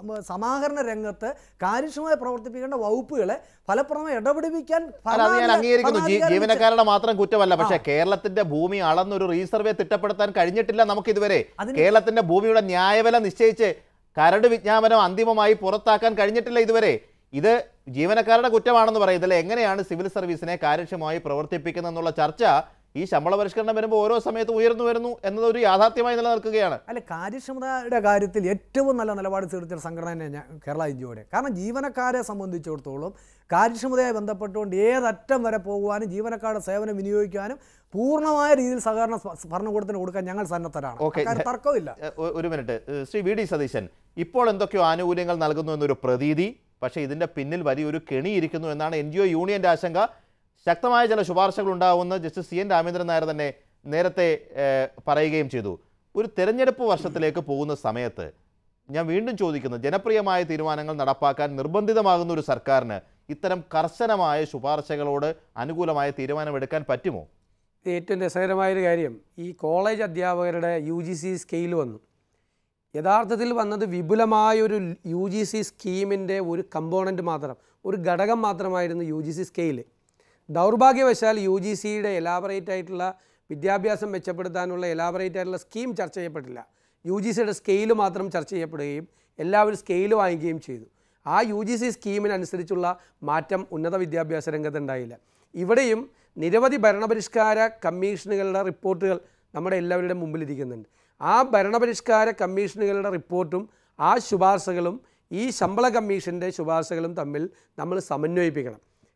സമാഹരണ രംഗത്ത് കാര്യക്ഷമമായി പ്രവർത്തിപ്പിക്കേണ്ട വകുപ്പുകളെ ഫലപ്രദമായി ഇടപെടിപ്പിക്കാൻ ഞാൻ അംഗീകരിക്കുന്നു. ജീവനക്കാരുടെ മാത്രം കുറ്റമല്ല, പക്ഷേ കേരളത്തിന്റെ ഭൂമി അളന്നൊരു റീസർവേ തിട്ടപ്പെടുത്താൻ കഴിഞ്ഞിട്ടില്ല നമുക്ക് ഇതുവരെ. കേരളത്തിന്റെ ഭൂമിയുടെ ന്യായവില നിശ്ചയിച്ച് കരട് വിജ്ഞാപനം അന്തിമമായി പുറത്താക്കാൻ കഴിഞ്ഞിട്ടില്ല ഇതുവരെ. ഇത് ജീവനക്കാരുടെ കുറ്റമാണെന്ന് പറയുന്നത് എങ്ങനെയാണ് സിവിൽ സർവീസിനെ കാര്യക്ഷമമായി പ്രവർത്തിപ്പിക്കുന്നത് എന്നുള്ള ചർച്ച ഈ ശമ്പള പരിഷ്കരണം വരുമ്പോൾ ഓരോ സമയത്തും ഉയർന്നു വരുന്നു എന്നതൊരു യാഥാർത്ഥ്യമായി നിലനിൽക്കുകയാണ്. അല്ല, കാര്യക്ഷമതയുടെ കാര്യത്തിൽ ഏറ്റവും നല്ല നിലപാട് സ്വീകരിച്ച സംഘടന തന്നെ കേരള എൻ ജി ഒയുടെ. കാരണം ജീവനക്കാരെ സംബന്ധിച്ചിടത്തോളം കാര്യക്ഷമതയായി ബന്ധപ്പെട്ടുകൊണ്ട് ഏതറ്റം വരെ പോകുവാനും ജീവനക്കാരുടെ സേവനം വിനിയോഗിക്കാനും പൂർണ്ണമായ രീതിയിൽ സഹകരണ ഭരണകൂടത്തിന് കൊടുക്കാൻ ഞങ്ങൾ സന്നദ്ധരാണ്. തർക്കമില്ല. ഒരു minute, Shri V D Satheesan, ഇപ്പോൾ എന്തൊക്കെയോ ആനുകൂല്യങ്ങൾ നൽകുന്നു എന്നൊരു പ്രതീതി, പക്ഷേ ഇതിൻ്റെ പിന്നിൽ വലിയൊരു കെണിയിരിക്കുന്നു എന്നാണ് എൻ ജി ഒ യൂണിയൻ്റെ ആശങ്ക. ശക്തമായ ചില ശുപാർശകൾ ഉണ്ടാവുമെന്ന് justice C N Ramendran Nair തന്നെ നേരത്തെ പറയുകയും ചെയ്തു. ഒരു തെരഞ്ഞെടുപ്പ് വർഷത്തിലേക്ക് പോകുന്ന സമയത്ത് ഞാൻ വീണ്ടും ചോദിക്കുന്നു, ജനപ്രിയമായ തീരുമാനങ്ങൾ നടപ്പാക്കാൻ നിർബന്ധിതമാകുന്ന ഒരു സർക്കാരിന് ഇത്തരം കർശനമായ ശുപാർശകളോട് അനുകൂലമായ തീരുമാനമെടുക്കാൻ പറ്റുമോ? ഏറ്റവും രസകരമായൊരു കാര്യം, ഈ കോളേജ് അധ്യാപകരുടെ യു ജി സി സ്കെയിൽ വന്നു. യഥാർത്ഥത്തിൽ വന്നത് വിപുലമായൊരു യു ജി സി സ്കീമിൻ്റെ ഒരു കമ്പോണൻറ്റ് മാത്രം, ഒരു ഘടകം മാത്രമായിരുന്നു യു ജി സി സ്കെയിൽ. ദൗർഭാഗ്യവശാൽ യു ജി സിയുടെ എലാബറേറ്റ് ആയിട്ടുള്ള വിദ്യാഭ്യാസം മെച്ചപ്പെടുത്താനുള്ള എലാബറേറ്റ് ആയിട്ടുള്ള സ്കീം ചർച്ച ചെയ്യപ്പെട്ടില്ല. യു ജി സിയുടെ സ്കെയിൽ മാത്രം ചർച്ച ചെയ്യപ്പെടുകയും എല്ലാവരും സ്കെയിൽ വാങ്ങിക്കുകയും ചെയ്തു. ആ യു ജി സി സ്കീമിനനുസരിച്ചുള്ള മാറ്റം ഉന്നത വിദ്യാഭ്യാസ രംഗത്തുണ്ടായില്ല. ഇവിടെയും നിരവധി ഭരണപരിഷ്കാര കമ്മീഷനുകളുടെ റിപ്പോർട്ടുകൾ നമ്മുടെ എല്ലാവരുടെയും മുമ്പിലിരിക്കുന്നുണ്ട്. ആ ഭരണപരിഷ്കാര കമ്മീഷനുകളുടെ റിപ്പോർട്ടും ആ ശുപാർശകളും ഈ ശമ്പള കമ്മീഷൻ്റെ ശുപാർശകളും തമ്മിൽ നമ്മൾ സമന്വയിപ്പിക്കണം.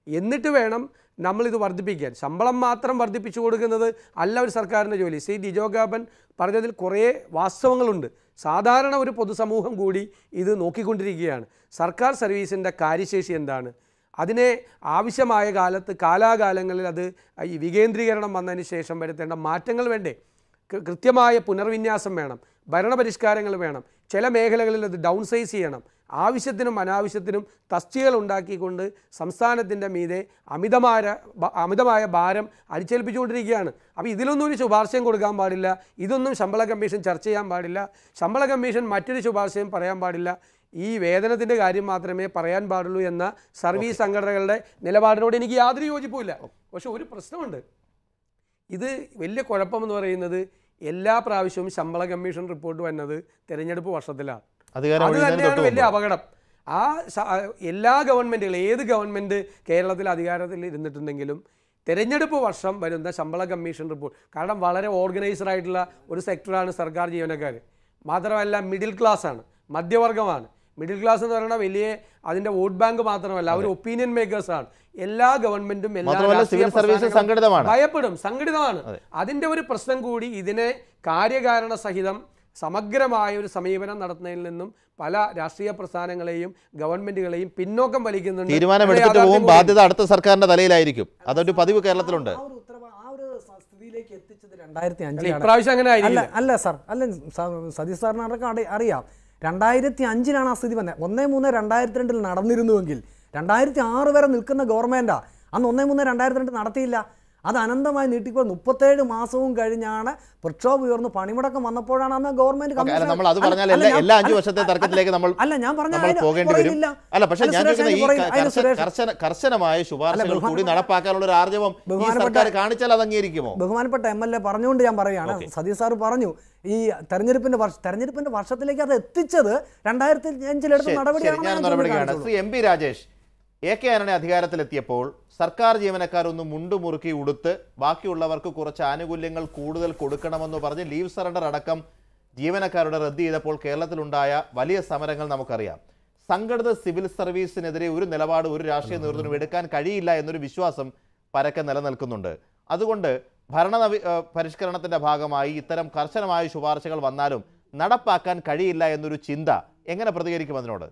എന്നിട്ട് വേണം നമ്മളിത് വർദ്ധിപ്പിക്കാൻ. ശമ്പളം മാത്രം വർദ്ധിപ്പിച്ചു കൊടുക്കുന്നത് അല്ല ഒരു സർക്കാരിൻ്റെ ജോലി. ശ്രീ ഡിജോ ഗാബൻ പറഞ്ഞതിൽ കുറേ വാസ്തവങ്ങളുണ്ട്. സാധാരണ ഒരു പൊതുസമൂഹം കൂടി ഇത് നോക്കിക്കൊണ്ടിരിക്കുകയാണ്. സർക്കാർ സർവീസിൻ്റെ കാര്യശേഷി എന്താണ്, അതിനെ ആവശ്യമായ കാലത്ത് കാലാകാലങ്ങളിൽ അത് ഈ വികേന്ദ്രീകരണം വന്നതിന് ശേഷം വരുത്തേണ്ട മാറ്റങ്ങൾ വേണ്ടേ, കൃത്യമായ പുനർവിന്യാസം വേണം, ഭരണപരിഷ്കാരങ്ങൾ വേണം, ചില മേഖലകളിൽ അത് ഡൗൺ സൈസ് ചെയ്യണം, ആവശ്യത്തിനും അനാവശ്യത്തിനും തസ്തികകൾ ഉണ്ടാക്കിക്കൊണ്ട് സംസ്ഥാനത്തിൻ്റെ മീതെ അമിതമായ അമിതമായ ഭാരം അടിച്ചേൽപ്പിച്ചുകൊണ്ടിരിക്കുകയാണ്. അപ്പോൾ ഇതിലൊന്നും ഒരു ശുപാർശയും കൊടുക്കാൻ പാടില്ല, ഇതൊന്നും ശമ്പള കമ്മീഷൻ ചർച്ച ചെയ്യാൻ പാടില്ല, ശമ്പള കമ്മീഷൻ മറ്റൊരു ശുപാർശയും പറയാൻ പാടില്ല, ഈ വേതനത്തിൻ്റെ കാര്യം മാത്രമേ പറയാൻ പാടുള്ളൂ എന്ന സർവീസ് സംഘടനകളുടെ നിലപാടിനോട് എനിക്ക് യാതൊരു യോജിപ്പുമില്ല. പക്ഷെ ഒരു പ്രശ്നമുണ്ട്. ഇത് വലിയ കുഴപ്പമെന്ന് പറയുന്നത് എല്ലാ പ്രാവശ്യവും ശമ്പള കമ്മീഷൻ റിപ്പോർട്ട് വന്നത് തിരഞ്ഞെടുപ്പ് വർഷത്തിലാണ്. അത് തന്നെയാണ് വലിയ അപകടം. ആ എല്ലാ ഗവൺമെൻറ്റുകൾ, ഏത് ഗവൺമെൻറ് കേരളത്തിൽ അധികാരത്തിൽ ഇരുന്നിട്ടുണ്ടെങ്കിലും തിരഞ്ഞെടുപ്പ് വർഷം വരുന്ന ശമ്പള കമ്മീഷൻ റിപ്പോർട്ട്, കാരണം വളരെ ഓർഗനൈസ്ഡ് ആയിട്ടുള്ള ഒരു സെക്ടറാണ് സർക്കാർ ജീവനക്കാർ. മാത്രമല്ല മിഡിൽ ക്ലാസ്സാണ്, മധ്യവർഗമാണ്. മിഡിൽ ക്ലാസ് എന്ന് പറയുന്നത് വലിയ അതിൻ്റെ വോട്ട് ബാങ്ക് മാത്രമല്ല, അവർ ഒപ്പീനിയൻ മേക്കേഴ്സാണ്. എല്ലാ ഗവൺമെന്റും ഭയപ്പെടും, സംഘടിതമാണ്. അതിൻ്റെ ഒരു പ്രശ്നം കൂടി ഇതിനെ കാര്യകാരണ സഹിതം സമഗ്രമായ ഒരു സമീപനം നടത്തുന്നതിൽ നിന്നും പല രാഷ്ട്രീയ പ്രസ്ഥാനങ്ങളെയും ഗവൺമെന്റുകളെയും പിന്നോക്കം വലിക്കുന്നുണ്ട്. തീരുമാനമെടുത്തിട്ട് പോകും, ബാധ്യത അടുത്ത സർക്കാരിന്റെ തലയിലായിരിക്കും. അതൊരു പതിവ് കേരളത്തിലുണ്ട്. രണ്ടായിരത്തി അഞ്ചിൽ ഇപ്രാവശ്യം അങ്ങനെ അല്ല അല്ല സാർ അല്ല സതീഷ് സാറിനടക്കം അറിയാം. രണ്ടായിരത്തി അഞ്ചിലാണ് ആ സ്ഥിതി വന്നത്. ഒന്നേ മൂന്ന് രണ്ടായിരത്തി രണ്ടിൽ നടന്നിരുന്നുവെങ്കിൽ രണ്ടായിരത്തി ആറ് വരെ നിൽക്കുന്ന ഗവൺമെൻറ്റാ. അന്ന് ഒന്നേ മൂന്ന് രണ്ടായിരത്തി രണ്ട് നടത്തിയില്ല. അത് അനന്തമായി നീട്ടിപ്പോൾ മുപ്പത്തേഴ് മാസവും കഴിഞ്ഞാണ് പ്രക്ഷോഭം ഉയർന്ന് പണിമുടക്കം വന്നപ്പോഴാണ് അന്ന് ഗവൺമെന്റ് അല്ല ഞാൻ പറഞ്ഞ കർശനമായ ശുപാർശകൾ കൂടി നടപ്പാക്കാനുള്ള ഒരു ആർജവം കാണിച്ചാൽ അത് അംഗീകരിക്കുമോ? ബഹുമാനപ്പെട്ട എം എൽ എ പറഞ്ഞുകൊണ്ട് ഞാൻ പറയുകയാണ്, സതീഷ് സാർ പറഞ്ഞു ഈ തെരഞ്ഞെടുപ്പിന്റെ വർഷ തെരഞ്ഞെടുപ്പിന്റെ വർഷത്തിലേക്ക് അത് എത്തിച്ചത് രണ്ടായിരത്തി അഞ്ചിലെടുത്ത നടപടിയാണ്. Shri M P Rajesh, A K Antony അധികാരത്തിലെത്തിയപ്പോൾ സർക്കാർ ജീവനക്കാർ ഒന്ന് മുണ്ടുമുറുക്കി ഉടുത്ത് ബാക്കിയുള്ളവർക്ക് കുറച്ച് ആനുകൂല്യങ്ങൾ കൂടുതൽ കൊടുക്കണമെന്ന് പറഞ്ഞ് ലീവ് സറണ്ടർ അടക്കം ജീവനക്കാരുടെ റദ്ദ് ചെയ്തപ്പോൾ കേരളത്തിലുണ്ടായ വലിയ സമരങ്ങൾ നമുക്കറിയാം. സംഘടിത സിവിൽ സർവീസിനെതിരെ ഒരു നിലപാട് ഒരു രാഷ്ട്രീയ നേതൃത്വം എടുക്കാൻ കഴിയില്ല എന്നൊരു വിശ്വാസം പരക്കെ നിലനിൽക്കുന്നുണ്ട്. അതുകൊണ്ട് ഭരണ പരിഷ്കരണത്തിന്റെ ഭാഗമായി ഇത്തരം കർശനമായ ശുപാർശകൾ വന്നാലും നടപ്പാക്കാൻ കഴിയില്ല എന്നൊരു ചിന്ത എങ്ങനെ പ്രതികരിക്കും അതിനോട്?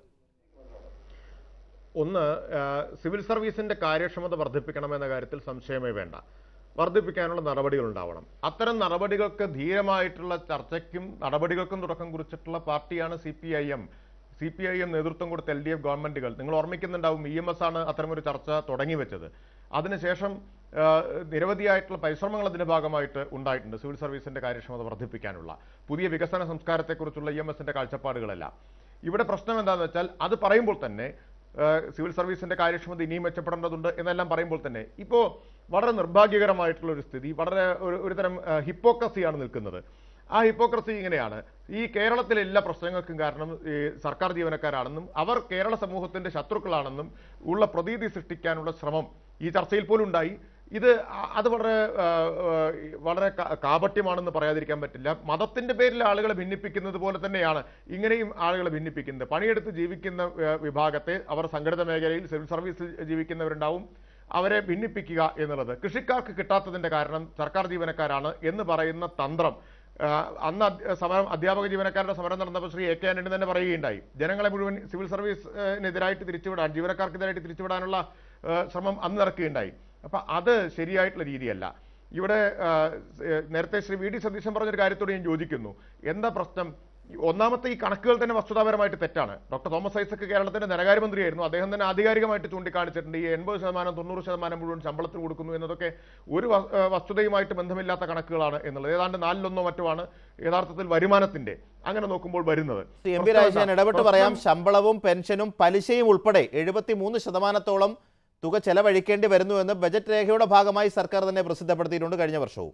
ഒന്ന്, സിവിൽ സർവീസിന്റെ കാര്യക്ഷമത വർദ്ധിപ്പിക്കണമെന്ന കാര്യത്തിൽ സംശയമേ വേണ്ട. വർദ്ധിപ്പിക്കാനുള്ള നടപടികൾ ഉണ്ടാവണം. അത്തരം നടപടികൾക്ക് ധീരമായിട്ടുള്ള ചർച്ചയ്ക്കും നടപടികൾക്കും തുടക്കം കുറിച്ചിട്ടുള്ള പാർട്ടിയാണ് C P I M. C P I M നേതൃത്വം കൊടുത്ത എൽ ഡി എഫ് ഗവൺമെന്റുകൾ, നിങ്ങൾ ഓർമ്മിക്കുന്നുണ്ടാവും, ഇ എം എസ് ആണ് അത്തരമൊരു ചർച്ച തുടങ്ങി വെച്ചത്. അതിനുശേഷം നിരവധിയായിട്ടുള്ള പരിശ്രമങ്ങൾ അതിന്റെ ഭാഗമായിട്ട് ഉണ്ടായിട്ടുണ്ട്. സിവിൽ സർവീസിന്റെ കാര്യക്ഷമത വർദ്ധിപ്പിക്കാനുള്ള പുതിയ വികസന സംസ്കാരത്തെക്കുറിച്ചുള്ള ഇ എം എസിന്റെ കാഴ്ചപ്പാടുകളെല്ലാം. ഇവിടെ പ്രശ്നം എന്താണെന്ന് വെച്ചാൽ അത് പറയുമ്പോൾ തന്നെ സിവിൽ സർവീസിന്റെ കാര്യക്ഷമത ഇനിയും മെച്ചപ്പെടേണ്ടതുണ്ട് എന്നെല്ലാം പറയുമ്പോൾ തന്നെ ഇപ്പോൾ വളരെ നിർഭാഗ്യകരമായിട്ടുള്ള ഒരു സ്ഥിതി, വളരെ ഒരു തരം ഹിപ്പോക്രസിയാണ് നിൽക്കുന്നത്. ആ ഹിപ്പോക്രസി ഇങ്ങനെയാണ്: ഈ കേരളത്തിലെ എല്ലാ പ്രശ്നങ്ങൾക്കും കാരണം ഈ സർക്കാർ ജീവനക്കാരാണെന്നും അവർ കേരള സമൂഹത്തിന്റെ ശത്രുക്കളാണെന്നും ഉള്ള പ്രതീതി സൃഷ്ടിക്കാനുള്ള ശ്രമം ഈ ചർച്ചയിൽ പോലും ഉണ്ടായി. ഇത് അത് വളരെ വളരെ കാപട്യമാണെന്ന് പറയാതിരിക്കാൻ പറ്റില്ല. മതത്തിന്റെ പേരിൽ ആളുകളെ ഭിന്നിപ്പിക്കുന്നത് പോലെ തന്നെയാണ് ഇങ്ങനെയും ആളുകളെ ഭിന്നിപ്പിക്കുന്നത്. പണിയെടുത്ത് ജീവിക്കുന്ന വിഭാഗത്തെ, അവർ സംഘടിത മേഖലയിൽ സിവിൽ സർവീസിൽ ജീവിക്കുന്നവരുണ്ടാവും, അവരെ ഭിന്നിപ്പിക്കുക എന്നുള്ളത്. കൃഷിക്കാർക്ക് കിട്ടാത്തതിന്റെ കാരണം സർക്കാർ ജീവനക്കാരാണ് എന്ന് പറയുന്ന തന്ത്രം അന്ന് സമരം അധ്യാപക ജീവനക്കാരുടെ സമരം നടന്നപ്പോൾ ശ്രീ എ കെ ആന്റണി തന്നെ പറയുകയുണ്ടായി. ജനങ്ങളെ മുഴുവൻ സിവിൽ സർവീസിനെതിരായിട്ട് തിരിച്ചുവിടാൻ, ജീവനക്കാർക്കെതിരായിട്ട് തിരിച്ചുവിടാനുള്ള ശ്രമം അന്ന് നടക്കുകയുണ്ടായി. അപ്പം അത് ശരിയായിട്ടുള്ള രീതിയല്ല. ഇവിടെ നേരത്തെ ശ്രീ വി ഡി സതീശൻ പറഞ്ഞൊരു കാര്യത്തോട് ഞാൻ യോജിക്കുന്നു. എന്താ പ്രശ്നം? ഒന്നാമത്തെ ഈ കണക്കുകൾ തന്നെ വസ്തുതാപരമായിട്ട് തെറ്റാണ്. ഡോക്ടർ തോമസ് ഐസക് കേരളത്തിന്റെ ധനകാര്യമന്ത്രിയായിരുന്നു. അദ്ദേഹം തന്നെ ആധികാരികമായിട്ട് ചൂണ്ടിക്കാണിച്ചിട്ടുണ്ട് ഈ എൺപത് ശതമാനം തൊണ്ണൂറ് ശതമാനം മുഴുവൻ ശമ്പളത്തിൽ കൊടുക്കുന്നു എന്നതൊക്കെ ഒരു വസ്തുതയുമായിട്ട് ബന്ധമില്ലാത്ത കണക്കുകളാണ് എന്നുള്ളത്. ഏതാണ്ട് നാലിലൊന്നോ മറ്റോ ആണ് യഥാർത്ഥത്തിൽ വരുമാനത്തിന്റെ അങ്ങനെ നോക്കുമ്പോൾ വരുന്നത്. എം പി രാജേഷ്, ഇടപെട്ട് പറയാം, ശമ്പളവും പെൻഷനും പലിശയും ഉൾപ്പെടെ എഴുപത്തി മൂന്ന് ശതമാനത്തോളം തുക ചെലവഴിക്കേണ്ടി വരുന്നു എന്ന് ബജറ്റ് രേഖയുടെ ഭാഗമായി സർക്കാർ തന്നെ പ്രസിദ്ധപ്പെടുത്തിയിട്ടുണ്ട് കഴിഞ്ഞ വർഷവും.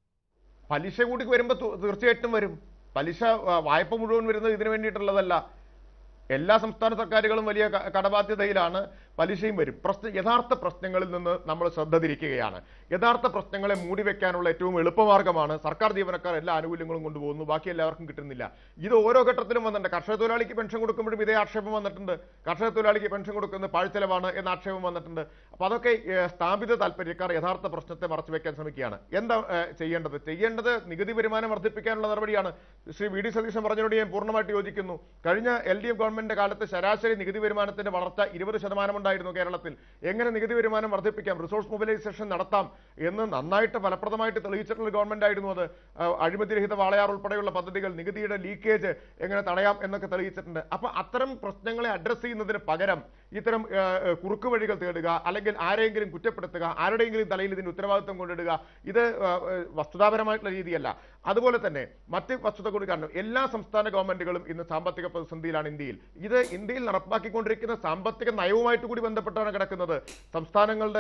പലിശ കൂടി വരുമ്പോൾ തീർച്ചയായിട്ടും വരും. പലിശ വായ്പ മുഴുവൻ വരുന്നത് ഇതിനു വേണ്ടിയിട്ടുള്ളതല്ല. എല്ലാ സംസ്ഥാന സർക്കാരുകളും വലിയ കടബാധ്യതയിലാണ്. പലിശയും വരും. പ്രശ്ന യഥാർത്ഥ പ്രശ്നങ്ങളിൽ നിന്ന് നമ്മൾ ശ്രദ്ധ തിരിക്കുകയാണ്. യഥാർത്ഥ പ്രശ്നങ്ങളെ മൂടിവെക്കാനുള്ള ഏറ്റവും എളുപ്പമാർഗ്ഗമാണ് സർക്കാർ ജീവനക്കാർ എല്ലാ ആനുകൂല്യങ്ങളും കൊണ്ടുപോകുന്നു, ബാക്കി എല്ലാവർക്കും കിട്ടുന്നില്ല. ഇത് ഓരോ ഘട്ടത്തിലും വന്നിട്ടുണ്ട്. കർഷക തൊഴിലാളിക്ക് പെൻഷൻ കൊടുക്കുമ്പോഴും ഇതേ ആക്ഷേപം വന്നിട്ടുണ്ട്. കർഷക തൊഴിലാളിക്ക് പെൻഷൻ കൊടുക്കുന്നത് പാഴ്ചെലവാണ് എന്ന ആക്ഷേപം വന്നിട്ടുണ്ട്. അപ്പോൾ അതൊക്കെ സ്ഥാപിത താല്പര്യക്കാർ യഥാർത്ഥ പ്രശ്നത്തെ മറച്ചു വെക്കാൻ ശ്രമിക്കുകയാണ്. എന്താ ചെയ്യേണ്ടത്? ചെയ്യേണ്ടത് നികുതി വരുമാനം വർദ്ധിപ്പിക്കാനുള്ള നടപടിയാണ്. ശ്രീ വി ഡി സതീശൻ പറഞ്ഞതിനോട് ഞാൻ പൂർണ്ണമായിട്ട് യോജിക്കുന്നു. കഴിഞ്ഞ എൽ ഡി എഫ് ഗവൺമെന്റിന്റെ കാലത്ത് ശരാശരി നികുതി വരുമാനത്തിന്റെ വളർച്ച ഇരുപത് ശതമാനം ഉണ്ടായിരുന്നു കേരളത്തിൽ. എങ്ങനെ നികുതി വരുമാനം വർദ്ധിപ്പിക്കാം, റിസോഴ്സ് മൊബിലൈസേഷൻ നടത്താം എന്ന് നന്നായിട്ട് ഫലപ്രദമായിട്ട് തെളിയിച്ചിട്ടുള്ള ഗവൺമെന്റ് ആയിരുന്നു അത്. അഴിമതിരഹിത വാളയാർ ഉൾപ്പെടെയുള്ള പദ്ധതികൾ, നികുതിയുടെ ലീക്കേജ് എങ്ങനെ തടയാം എന്നൊക്കെ തെളിയിച്ചിട്ടുണ്ട്. അപ്പൊ അത്തരം പ്രശ്നങ്ങളെ അഡ്രസ് ചെയ്യുന്നതിന് പകരം ഇത്തരം കുറുക്കു വഴികൾ തേടുക, അല്ലെങ്കിൽ ആരെങ്കിലും കുറ്റപ്പെടുത്തുക, ആരുടെയെങ്കിലും തലയിൽ ഇതിന്റെ ഉത്തരവാദിത്വം കൊണ്ടിടുക, ഇത് വസ്തുതാപരമായിട്ടുള്ള രീതിയല്ല. അതുപോലെ തന്നെ മറ്റ് വസ്തുത കൂടി കാരണം എല്ലാ സംസ്ഥാന ഗവൺമെന്റുകളും ഇന്ന് സാമ്പത്തിക പ്രതിസന്ധിയിലാണ് ഇന്ത്യയിൽ. ഇത് ഇന്ത്യയിൽ നടപ്പാക്കിക്കൊണ്ടിരിക്കുന്ന സാമ്പത്തിക നയവുമായിട്ട് കൂടി ബന്ധപ്പെട്ടാണ് കിടക്കുന്നത്. സംസ്ഥാനങ്ങളുടെ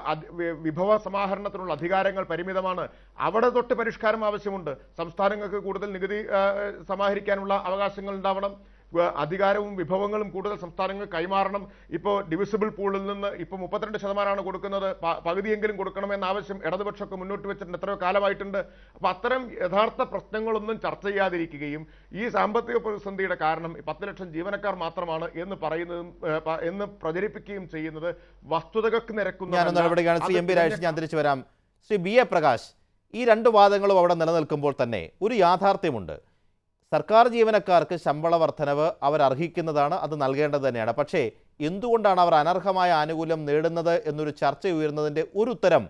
വിഭവ സമാഹരണത്തിനുള്ള അധികാരങ്ങൾ പരിമിതമാണ്. അവിടെ തൊട്ട് പരിഷ്കാരം ആവശ്യമുണ്ട്. സംസ്ഥാനങ്ങൾക്ക് കൂടുതൽ നികുതി സമാഹരിക്കാനുള്ള അവകാശങ്ങൾ ഉണ്ടാവണം. അധികാരവും വിഭവങ്ങളും കൂടുതൽ സംസ്ഥാനങ്ങൾ കൈമാറണം. ഇപ്പോൾ ഡിവിസിബിൾ പൂളിൽ നിന്ന് ഇപ്പോൾ മുപ്പത്തിരണ്ട് ശതമാനമാണ് കൊടുക്കുന്നത്, പകുതിയെങ്കിലും കൊടുക്കണമെന്ന ആവശ്യം ഇടതുപക്ഷമൊക്കെ മുന്നോട്ട് വെച്ചിട്ടുണ്ട്, എത്രയോ കാലമായിട്ടുണ്ട്. അപ്പോൾ അത്തരം യഥാർത്ഥ പ്രശ്നങ്ങളൊന്നും ചർച്ച ചെയ്യാതിരിക്കുകയും ഈ സാമ്പത്തിക പ്രതിസന്ധിയുടെ കാരണം പത്ത് ലക്ഷം ജീവനക്കാർ മാത്രമാണ് എന്ന് പറയുന്നതും എന്ന് പ്രചരിപ്പിക്കുകയും ചെയ്യുന്നത് വസ്തുതകൾക്ക് നിരക്കുന്ന. ഞാൻ തിരിച്ചു വരാം. ശ്രീ ബി എ പ്രകാശ്, ഈ രണ്ട് വാദങ്ങളും അവിടെ നിലനിൽക്കുമ്പോൾ തന്നെ ഒരു യാഥാർത്ഥ്യമുണ്ട്. സർക്കാർ ജീവനക്കാർക്ക് ശമ്പള വർധനവ് അവർ അർഹിക്കുന്നതാണ്, അത് നൽകേണ്ടത് തന്നെയാണ്. പക്ഷേ എന്തുകൊണ്ടാണ് അവർ അനർഹമായ ആനുകൂല്യം നേടുന്നത് എന്നൊരു ചർച്ച ഉയരുന്നതിൻ്റെ ഒരു ഉത്തരം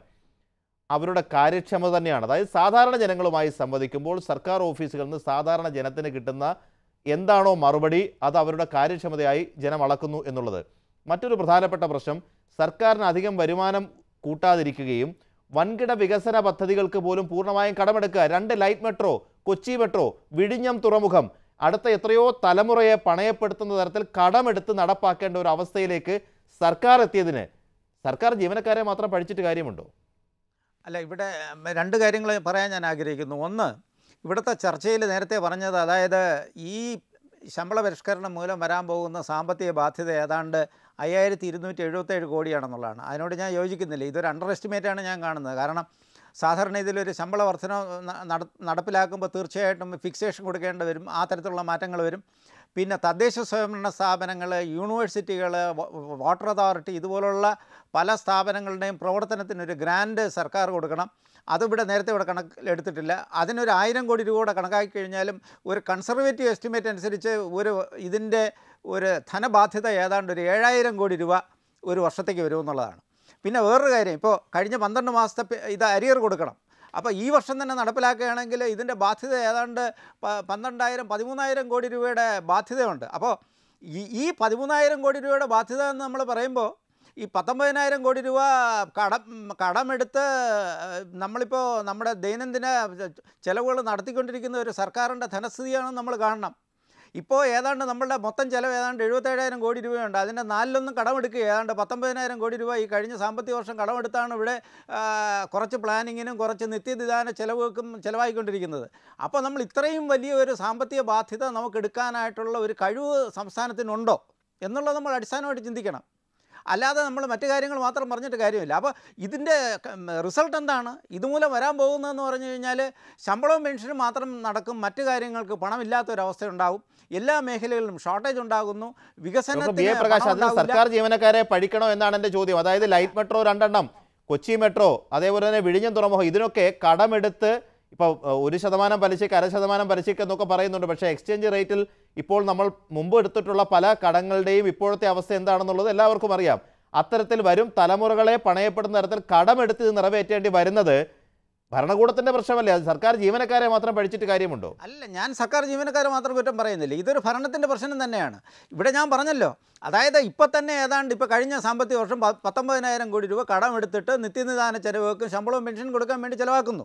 അവരുടെ കാര്യക്ഷമത തന്നെയാണ്. അതായത് സാധാരണ ജനങ്ങളുമായി സംവദിക്കുമ്പോൾ സർക്കാർ ഓഫീസുകളിൽ നിന്ന് സാധാരണ ജനത്തിന് കിട്ടുന്ന എന്താണോ മറുപടി അത് അവരുടെ കാര്യക്ഷമതയായി ജനം അളക്കുന്നു എന്നുള്ളത്. മറ്റൊരു പ്രധാനപ്പെട്ട പ്രശ്നം, സർക്കാരിന് അധികം വരുമാനം കൂട്ടാതിരിക്കുകയും വൻകിട വികസന പദ്ധതികൾക്ക് പോലും പൂർണ്ണമായും കടമെടുക്കുക. രണ്ട് ലൈറ്റ് മെട്രോ, കൊച്ചി മെട്രോ, വിഴിഞ്ഞം തുറമുഖം അടുത്ത എത്രയോ തലമുറയെ പണയപ്പെടുത്തുന്ന തരത്തിൽ കടമെടുത്ത് നടപ്പാക്കേണ്ട ഒരു അവസ്ഥയിലേക്ക് സർക്കാർ എത്തിയതിന് സർക്കാർ ജീവനക്കാരെ മാത്രം പഠിച്ചിട്ട് കാര്യമുണ്ടോ? അല്ല, ഇവിടെ രണ്ട് കാര്യങ്ങൾ പറയാൻ ഞാൻ ആഗ്രഹിക്കുന്നു. ഒന്ന്, ഇവിടുത്തെ ചർച്ചയിൽ നേരത്തെ പറഞ്ഞത്, അതായത് ഈ ശമ്പള പരിഷ്കരണം മൂലം വരാൻ പോകുന്ന സാമ്പത്തിക ബാധ്യത ഏതാണ്ട് അയ്യായിരത്തി ഇരുന്നൂറ്റി എഴുപത്തേഴ് കോടിയാണെന്നുള്ളതാണ്. അതിനോട് ഞാൻ യോജിക്കുന്നില്ല. ഇതൊരു അണ്ടർ എസ്റ്റിമേറ്റാണ് ഞാൻ കാണുന്നത്. കാരണം സാധാരണ ഇതിലൊരു ശമ്പള വർധന നട നടപ്പിലാക്കുമ്പോൾ തീർച്ചയായിട്ടും ഫിക്സേഷൻ കൊടുക്കേണ്ടി വരും, ആ തരത്തിലുള്ള മാറ്റങ്ങൾ വരും. പിന്നെ തദ്ദേശ സ്വയംഭരണ സ്ഥാപനങ്ങൾ, യൂണിവേഴ്സിറ്റികൾ, വാട്ടർ അതോറിറ്റി, ഇതുപോലുള്ള പല സ്ഥാപനങ്ങളുടെയും പ്രവർത്തനത്തിനൊരു ഗ്രാൻഡ് സർക്കാർ കൊടുക്കണം. അതിവിടെ നേരത്തെ ഇവിടെ കണക്കിലെടുത്തിട്ടില്ല. അതിനൊരു ആയിരം കോടി രൂപ കൂടെ കണക്കാക്കി കഴിഞ്ഞാലും ഒരു കൺസർവേറ്റീവ് എസ്റ്റിമേറ്റ് അനുസരിച്ച് ഒരു ഇതിൻ്റെ ഒരു ധനബാധ്യത ഏതാണ്ട് ഒരു ഏഴായിരം കോടി രൂപ ഒരു വർഷത്തേക്ക് വരുമെന്നുള്ളതാണ്. പിന്നെ വേറൊരു കാര്യം, ഇപ്പോൾ കഴിഞ്ഞ പന്ത്രണ്ട് മാസത്തെ ഇത് അരിയർ കൊടുക്കണം. അപ്പോൾ ഈ വർഷം തന്നെ നടപ്പിലാക്കുകയാണെങ്കിൽ ഇതിൻ്റെ ബാധ്യത ഏതാണ്ട് പന്ത്രണ്ടായിരം പതിമൂന്നായിരം കോടി രൂപയുടെ ബാധ്യതയുണ്ട്. അപ്പോൾ ഈ ഈ പതിമൂന്നായിരം കോടി രൂപയുടെ ബാധ്യത എന്ന് നമ്മൾ പറയുമ്പോൾ ഈ പത്തൊമ്പതിനായിരം കോടി രൂപ കടം കടമെടുത്ത് നമ്മളിപ്പോൾ നമ്മുടെ ദൈനംദിന ചിലവുകൾ നടത്തിക്കൊണ്ടിരിക്കുന്ന ഒരു സർക്കാരിൻ്റെ ധനസ്ഥിതിയാണെന്ന് നമ്മൾ കാണണം. ഇപ്പോൾ ഏതാണ്ട് നമ്മളുടെ മൊത്തം ചിലവ് ഏതാണ്ട് എഴുപത്തേഴായിരം കോടി രൂപയുണ്ട്. അതിൻ്റെ നാലിലൊന്നും കടമെടുക്കുക, ഏതാണ്ട് പത്തൊമ്പതിനായിരം കോടി രൂപ ഈ കഴിഞ്ഞ സാമ്പത്തിക വർഷം കടമെടുത്താണ് ഇവിടെ കുറച്ച് പ്ലാനിങ്ങിനും കുറച്ച് നിത്യനിദാന ചിലവുകൾക്കും ചിലവായിക്കൊണ്ടിരിക്കുന്നത്. അപ്പോൾ നമ്മൾ ഇത്രയും വലിയ ഒരു സാമ്പത്തിക ബാധ്യത നമുക്ക് എടുക്കാനായിട്ടുള്ള ഒരു കഴിവ് സംസ്ഥാനത്തിനുണ്ടോ എന്നുള്ളത് നമ്മൾ അടിസ്ഥാനമായിട്ട് ചിന്തിക്കണം. അല്ലാതെ നമ്മൾ മറ്റു കാര്യങ്ങൾ മാത്രം പറഞ്ഞിട്ട് കാര്യമില്ല. അപ്പോൾ ഇതിൻ്റെ റിസൾട്ട് എന്താണ്? ഇതുമൂലം വരാൻ പോകുന്നതെന്ന് പറഞ്ഞു കഴിഞ്ഞാൽ ശമ്പളവും പെൻഷനും മാത്രം നടക്കും, മറ്റു കാര്യങ്ങൾക്ക് പണമില്ലാത്തൊരവസ്ഥ ഉണ്ടാകും. എല്ലാ മേഖലകളിലും ഷോർട്ടേജ് ഉണ്ടാകുന്നു. വികസനത്തിന് സർക്കാർ ജീവനക്കാരെ പഠിക്കണോ എന്നാണ് എൻ്റെ ചോദ്യം. അതായത് ലൈറ്റ് മെട്രോ രണ്ടെണ്ണം, കൊച്ചി മെട്രോ, അതേപോലെ തന്നെ വിഴിഞ്ഞം തുറമുഖം, ഇതിനൊക്കെ കടമെടുത്ത് ഇപ്പോൾ ഒരു ശതമാനം പലിശയ്ക്ക് അര ശതമാനം പലിശയ്ക്ക് എന്നൊക്കെ പറയുന്നുണ്ട്. പക്ഷേ എക്സ്ചേഞ്ച് റേറ്റിൽ ഇപ്പോൾ നമ്മൾ മുമ്പ് എടുത്തിട്ടുള്ള പല കടങ്ങളുടെയും ഇപ്പോഴത്തെ അവസ്ഥ എന്താണെന്നുള്ളത് എല്ലാവർക്കും അറിയാം. അത്തരത്തിൽ വരും തലമുറകളെ പണയപ്പെടുന്ന തരത്തിൽ കടമെടുത്ത് ഇത് നിറവേറ്റേണ്ടി വരുന്നത് ഭരണകൂടത്തിൻ്റെ പ്രശ്നമല്ലേ? അത് സർക്കാർ ജീവനക്കാരെ മാത്രം പഠിച്ചിട്ട് കാര്യമുണ്ടോ? അല്ല, ഞാൻ സർക്കാർ ജീവനക്കാരെ മാത്രം കുറ്റം പറയുന്നില്ല. ഇതൊരു ഭരണത്തിൻ്റെ പ്രശ്നം തന്നെയാണ്. ഇവിടെ ഞാൻ പറഞ്ഞല്ലോ, അതായത് ഇപ്പോൾ തന്നെ ഏതാണ്ട് ഇപ്പോൾ കഴിഞ്ഞ സാമ്പത്തിക വർഷം പത്തൊമ്പതിനായിരം കോടി രൂപ കടമെടുത്തിട്ട് നിത്യനിദാന ചെലവുകൾക്കും ശമ്പളവും പെൻഷൻ കൊടുക്കാൻ വേണ്ടി ചിലവാക്കുന്നു.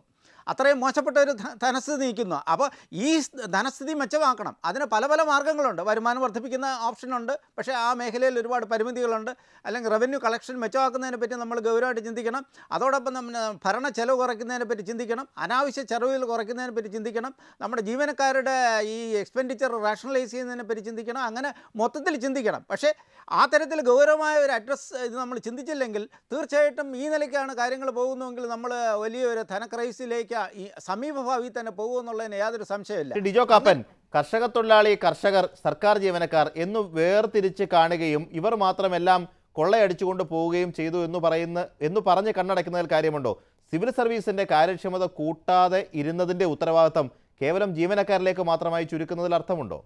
അത്രയും മോശപ്പെട്ട ഒരു ധനസ്ഥിതി നിൽക്കുന്നു. അപ്പോൾ ഈ ധനസ്ഥിതി മെച്ചമാക്കണം. അതിന് പല പല മാർഗ്ഗങ്ങളുണ്ട്. വരുമാനം വർദ്ധിപ്പിക്കുന്ന ഓപ്ഷനുണ്ട്, പക്ഷേ ആ മേഖലയിൽ ഒരുപാട് പരിമിതികളുണ്ട്. അല്ലെങ്കിൽ റവന്യൂ കളക്ഷൻ മെച്ചമാക്കുന്നതിനെ പറ്റി നമ്മൾ ഗൗരവമായിട്ട് ചിന്തിക്കണം. അതോടൊപ്പം നമ്മൾ ഭരണ ചെലവ് കുറയ്ക്കുന്നതിനെ പറ്റി ചിന്തിക്കണം. അനാവശ്യ ചെലവുകൾ കുറയ്ക്കുന്നതിനെ പറ്റി ചിന്തിക്കണം. നമ്മുടെ ജീവനക്കാരുടെ ഈ എക്സ്പെൻഡിച്ചർ റാഷണലൈസ് ചെയ്യുന്നതിനെ പറ്റി ചിന്തിക്കണം. അങ്ങനെ മൊത്തത്തിൽ ചിന്തിക്കണം. പക്ഷേ ആ തരത്തിൽ ഗൗരവമായ ഒരു അഡ്രസ്സ് ഇത് നമ്മൾ ചിന്തിച്ചില്ലെങ്കിൽ തീർച്ചയായിട്ടും ഈ നിലയ്ക്കാണ് കാര്യങ്ങൾ പോകുന്നതെങ്കിൽ നമ്മൾ വലിയൊരു ധനക്രൈസിലേക്ക് ഈ സമീപഭാവിയിൽ തന്നെ പോകുമെന്നുള്ളതിന് യാതൊരു സംശയമില്ല. ഡിജോ കാപ്പൻ, കർഷക തൊഴിലാളി, കർഷകർ, സർക്കാർ ജീവനക്കാർ എന്ന് വേർതിരിച്ച് കാണുകയും ഇവർ മാത്രമെല്ലാം കൊള്ളയടിച്ചുകൊണ്ട് പോവുകയും ചെയ്തു എന്ന് പറയുന്ന എന്ന് പറഞ്ഞ് കണ്ണടയ്ക്കുന്നതിൽ കാര്യമുണ്ടോ? സിവിൽ സർവീസിന്റെ കാര്യക്ഷമത കൂട്ടാതെ ഇരുന്നതിന്റെ ഉത്തരവാദിത്തം കേവലം ജീവനക്കാരിലേക്ക് മാത്രമായി ചുരുക്കുന്നതിൽ അർത്ഥമുണ്ടോ?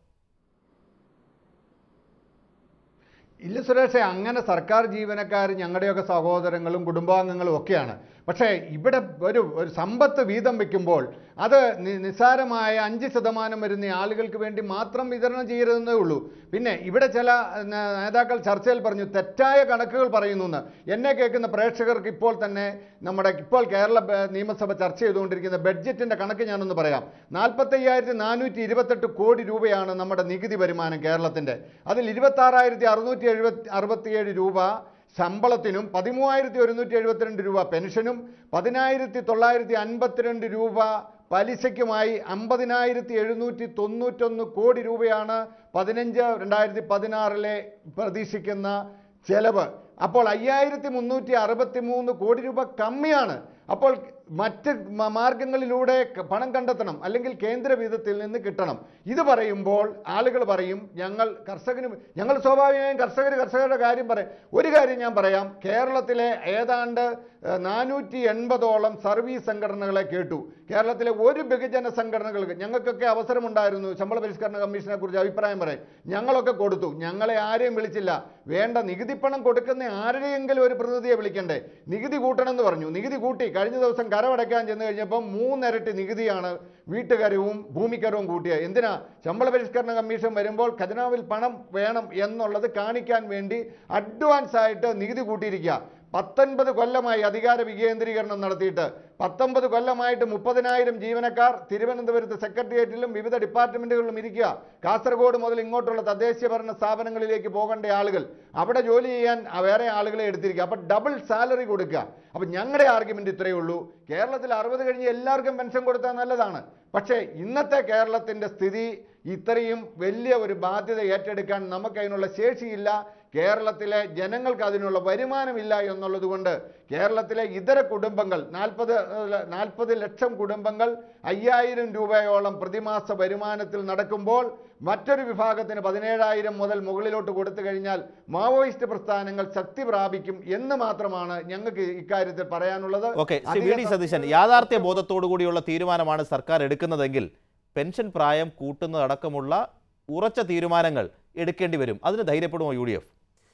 ഇല്ല സുരേഷേ, അങ്ങനെ സർക്കാർ ജീവനക്കാർ ഞങ്ങളുടെയൊക്കെ സഹോദരങ്ങളും കുടുംബാംഗങ്ങളും ഒക്കെയാണ്. പക്ഷേ ഇവിടെ ഒരു ഒരു സമ്പത്ത് വീതം വയ്ക്കുമ്പോൾ അത് നിസ്സാരമായ അഞ്ച് ശതമാനം വരുന്ന ആളുകൾക്ക് വേണ്ടി മാത്രം വിതരണം ചെയ്യരുതെന്നേ ഉള്ളൂ. പിന്നെ ഇവിടെ ചില നേതാക്കൾ ചർച്ചയിൽ പറഞ്ഞു തെറ്റായ കണക്കുകൾ പറയുന്നു എന്ന്. എന്നെ കേൾക്കുന്ന പ്രേക്ഷകർക്ക് ഇപ്പോൾ തന്നെ നമ്മുടെ ഇപ്പോൾ കേരള നിയമസഭ ചർച്ച ചെയ്തുകൊണ്ടിരിക്കുന്ന ബഡ്ജറ്റിൻ്റെ കണക്ക് ഞാനൊന്ന് പറയാം. നാൽപ്പത്തയ്യായിരത്തി നാനൂറ്റി ഇരുപത്തെട്ട് കോടി രൂപയാണ് നമ്മുടെ നികുതി വരുമാനം കേരളത്തിൻ്റെ. അതിൽ ഇരുപത്താറായിരത്തി അറുന്നൂറ്റി എഴുപത്തി അറുപത്തിയേഴ് രൂപ ശമ്പളത്തിനും പതിമൂവായിരത്തി ഒരുന്നൂറ്റി എഴുപത്തിരണ്ട് രൂപ പെൻഷനും പതിനായിരത്തി തൊള്ളായിരത്തി അൻപത്തിരണ്ട് രൂപ പലിശയ്ക്കുമായി അമ്പതിനായിരത്തി എഴുന്നൂറ്റി തൊണ്ണൂറ്റൊന്ന് കോടി രൂപയാണ് പതിനഞ്ച് രണ്ടായിരത്തി പതിനാറിലെ പ്രതീക്ഷിക്കുന്ന ചെലവ്. അപ്പോൾ അയ്യായിരത്തി മുന്നൂറ്റി അറുപത്തി മൂന്ന് കോടി രൂപ കമ്മിയാണ്. അപ്പോൾ മറ്റ് മാർഗങ്ങളിലൂടെ പണം കണ്ടെത്തണം, അല്ലെങ്കിൽ കേന്ദ്ര വിഹിതത്തിൽ നിന്ന് കിട്ടണം. ഇത് പറയുമ്പോൾ ആളുകൾ പറയും ഞങ്ങൾ കർഷകന് ഞങ്ങൾ സ്വാഭാവികമായും കർഷകർ കർഷകരുടെ കാര്യം പറയും. ഒരു കാര്യം ഞാൻ പറയാം, കേരളത്തിലെ ഏതാണ്ട് നാനൂറ്റി എൺപതോളം സർവീസ് സംഘടനകളെ കേട്ടു. കേരളത്തിലെ ഒരു ബഹുജന സംഘടനകൾക്ക് ഞങ്ങൾക്കൊക്കെ അവസരമുണ്ടായിരുന്നു ശമ്പള പരിഷ്കരണ കമ്മീഷനെ കുറിച്ച് അഭിപ്രായം പറയാൻ. ഞങ്ങളൊക്കെ കൊടുത്തു. ഞങ്ങളെ ആരെയും വിളിച്ചില്ല. വേണ്ട, നികുതി പണം കൊടുക്കുന്ന ആരുടെയെങ്കിലും ഒരു പ്രതിനിധിയെ വിളിക്കണ്ടേ? നികുതി കൂട്ടണമെന്ന് പറഞ്ഞു, നികുതി കൂട്ടി. കഴിഞ്ഞ ദിവസം കരമടയ്ക്കാൻ ചെന്ന് കഴിഞ്ഞപ്പോൾ മൂന്നിരട്ടി നികുതിയാണ് വീട്ടുകരവും ഭൂമിക്കരവും കൂട്ടിയത്. എന്തിനാ? ശമ്പള പരിഷ്കരണ കമ്മീഷൻ വരുമ്പോൾ ഖജനാവിൽ പണം വേണം എന്നുള്ളത് കാണിക്കാൻ വേണ്ടി അഡ്വാൻസ് ആയിട്ട് നികുതി കൂട്ടിയിരിക്കുക. പത്തൊൻപത് കൊല്ലമായി അധികാര വികേന്ദ്രീകരണം നടത്തിയിട്ട് പത്തൊമ്പത് കൊല്ലമായിട്ട് മുപ്പതിനായിരം ജീവനക്കാർ തിരുവനന്തപുരത്ത് സെക്രട്ടേറിയറ്റിലും വിവിധ ഡിപ്പാർട്ട്മെൻറ്റുകളിലും ഇരിക്കുക. കാസർഗോഡ് മുതൽ ഇങ്ങോട്ടുള്ള തദ്ദേശീയ ഭരണ സ്ഥാപനങ്ങളിലേക്ക് പോകേണ്ട ആളുകൾ അവിടെ ജോലി ചെയ്യാൻ വേറെ ആളുകളെ എടുത്തിരിക്കുക. അപ്പോൾ ഡബിൾ സാലറി കൊടുക്കുക. അപ്പം ഞങ്ങളുടെ ആർഗ്യുമെൻ്റ് ഇത്രയേ ഉള്ളൂ, കേരളത്തിൽ അറുപത് കഴിഞ്ഞ് എല്ലാവർക്കും പെൻഷൻ കൊടുത്താൽ നല്ലതാണ്. പക്ഷേ ഇന്നത്തെ കേരളത്തിൻ്റെ സ്ഥിതി ഇത്രയും വലിയ ഒരു ബാധ്യത ഏറ്റെടുക്കാൻ നമുക്കതിനുള്ള ശേഷിയില്ല. കേരളത്തിലെ ജനങ്ങൾക്ക് അതിനുള്ള വരുമാനമില്ല എന്നുള്ളത് കൊണ്ട് കേരളത്തിലെ ഇതര കുടുംബങ്ങൾ നാൽപ്പത് നാൽപ്പത് ലക്ഷം കുടുംബങ്ങൾ അയ്യായിരം രൂപയോളം പ്രതിമാസ വരുമാനത്തിൽ നടക്കുമ്പോൾ മറ്റൊരു വിഭാഗത്തിന് പതിനേഴായിരം മുതൽ മുകളിലോട്ട് കൊടുത്തു കഴിഞ്ഞാൽ മാവോയിസ്റ്റ് പ്രസ്ഥാനങ്ങൾ ശക്തി പ്രാപിക്കും എന്ന് മാത്രമാണ് ഞങ്ങൾക്ക് ഇക്കാര്യത്തിൽ പറയാനുള്ളത്. Okay, Shri V D Satheesan, യാഥാർത്ഥ്യ ബോധത്തോടു കൂടിയുള്ള തീരുമാനമാണ് സർക്കാർ എടുക്കുന്നതെങ്കിൽ പെൻഷൻ പ്രായം കൂട്ടുന്നതടക്കമുള്ള ഉറച്ച തീരുമാനങ്ങൾ എടുക്കേണ്ടി വരും. അതിന് ധൈര്യപ്പെടുമോ യു ഡി എഫ്?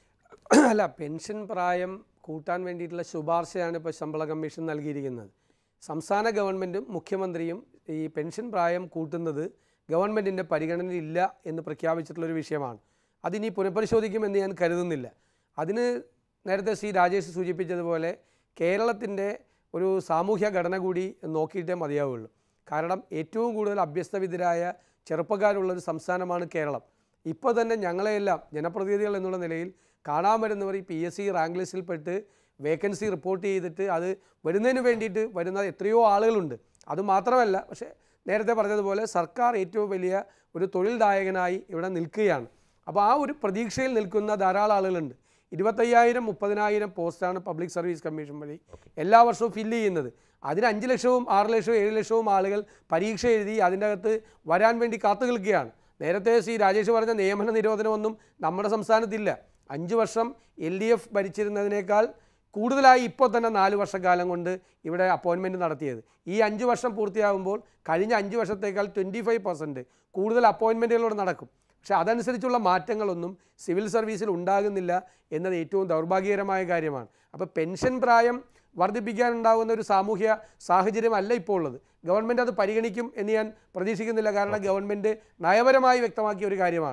അല്ല, പെൻഷൻ പ്രായം കൂട്ടാൻ വേണ്ടിയിട്ടുള്ള ശുപാർശയാണ് ഇപ്പോൾ ശമ്പള കമ്മീഷൻ നൽകിയിരിക്കുന്നത്. സംസ്ഥാന ഗവൺമെൻറ്റും മുഖ്യമന്ത്രിയും ഈ പെൻഷൻ പ്രായം കൂട്ടുന്നത് ഗവൺമെൻറ്റിൻ്റെ പരിഗണനയില്ല എന്ന് പ്രഖ്യാപിച്ചിട്ടുള്ളൊരു വിഷയമാണ്. അതിനി പുനഃപരിശോധിക്കുമെന്ന് ഞാൻ കരുതുന്നില്ല. അതിന് നേരത്തെ ശ്രീ രാജേഷ് സൂചിപ്പിച്ചതുപോലെ കേരളത്തിൻ്റെ ഒരു സാമൂഹ്യ ഘടന കൂടി നോക്കിയിട്ടേ മതിയാവുള്ളൂ. കാരണം ഏറ്റവും കൂടുതൽ അഭ്യസ്തവിദ്യരായ ചെറുപ്പക്കാരുള്ളൊരു സംസ്ഥാനമാണ് കേരളം. ഇപ്പോൾ തന്നെ ഞങ്ങളെയെല്ലാം ജനപ്രതിനിധികൾ എന്നുള്ള നിലയിൽ കാണാൻ വരുന്നവർ ഈ പി എസ് സി റാങ്ക് ലിസ്റ്റിൽപ്പെട്ട് വേക്കൻസി റിപ്പോർട്ട് ചെയ്തിട്ട് അത് വരുന്നതിന് വേണ്ടിയിട്ട് വരുന്ന എത്രയോ ആളുകളുണ്ട്. അതുമാത്രമല്ല, പക്ഷേ നേരത്തെ പറഞ്ഞതുപോലെ സർക്കാർ ഏറ്റവും വലിയ ഒരു തൊഴിൽദായകനായി ഇവിടെ നിൽക്കുകയാണ്. അപ്പോൾ ആ ഒരു പ്രതീക്ഷയിൽ നിൽക്കുന്ന ധാരാളം ആളുകളുണ്ട്. ഇരുപത്തയ്യായിരം മുപ്പതിനായിരം പോസ്റ്റാണ് പബ്ലിക് സർവീസ് കമ്മീഷൻ വഴി എല്ലാ വർഷവും ഫില്ല് ചെയ്യുന്നത്. അതിന് അഞ്ച് ലക്ഷവും ആറ് ലക്ഷവും ഏഴ് ലക്ഷവും ആളുകൾ പരീക്ഷ എഴുതി അതിൻ്റെ അകത്ത് വരാൻ വേണ്ടി കാത്തു നിൽക്കുകയാണ്. നേരത്തെ ശ്രീ രാജേഷ് പറഞ്ഞ നിയമന നിരോധനമൊന്നും നമ്മുടെ സംസ്ഥാനത്തില്ല. അഞ്ച് വർഷം എൽ ഡി എഫ് ഭരിച്ചിരുന്നതിനേക്കാൾ കൂടുതലായി ഇപ്പോൾ തന്നെ നാല് വർഷക്കാലം കൊണ്ട് ഇവിടെ അപ്പോയിൻമെൻറ്റ് നടത്തിയത്. ഈ അഞ്ച് വർഷം പൂർത്തിയാകുമ്പോൾ കഴിഞ്ഞ അഞ്ച് വർഷത്തേക്കാൾ ട്വൻറ്റി ഫൈവ് പെർസെൻറ്റ് കൂടുതൽ അപ്പോയിൻമെൻറ്റുകളോട് നടക്കും. പക്ഷേ അതനുസരിച്ചുള്ള മാറ്റങ്ങളൊന്നും സിവിൽ സർവീസിൽ ഉണ്ടാകുന്നില്ല എന്നത് ഏറ്റവും ദൗർഭാഗ്യകരമായ കാര്യമാണ്. അപ്പോൾ പെൻഷൻ പ്രായം വർദ്ധിപ്പിക്കാനുണ്ടാകുന്ന ഒരു സാമൂഹ്യ സാഹചര്യമല്ല ഇപ്പോൾ ഉള്ളത്. ഗവൺമെൻറ് അത് പരിഗണിക്കും എന്ന് ഞാൻ പ്രതീക്ഷിക്കുന്നില്ല. കാരണം ഗവൺമെൻറ് നയപരമായി വ്യക്തമാക്കിയ ഒരു കാര്യമാണ്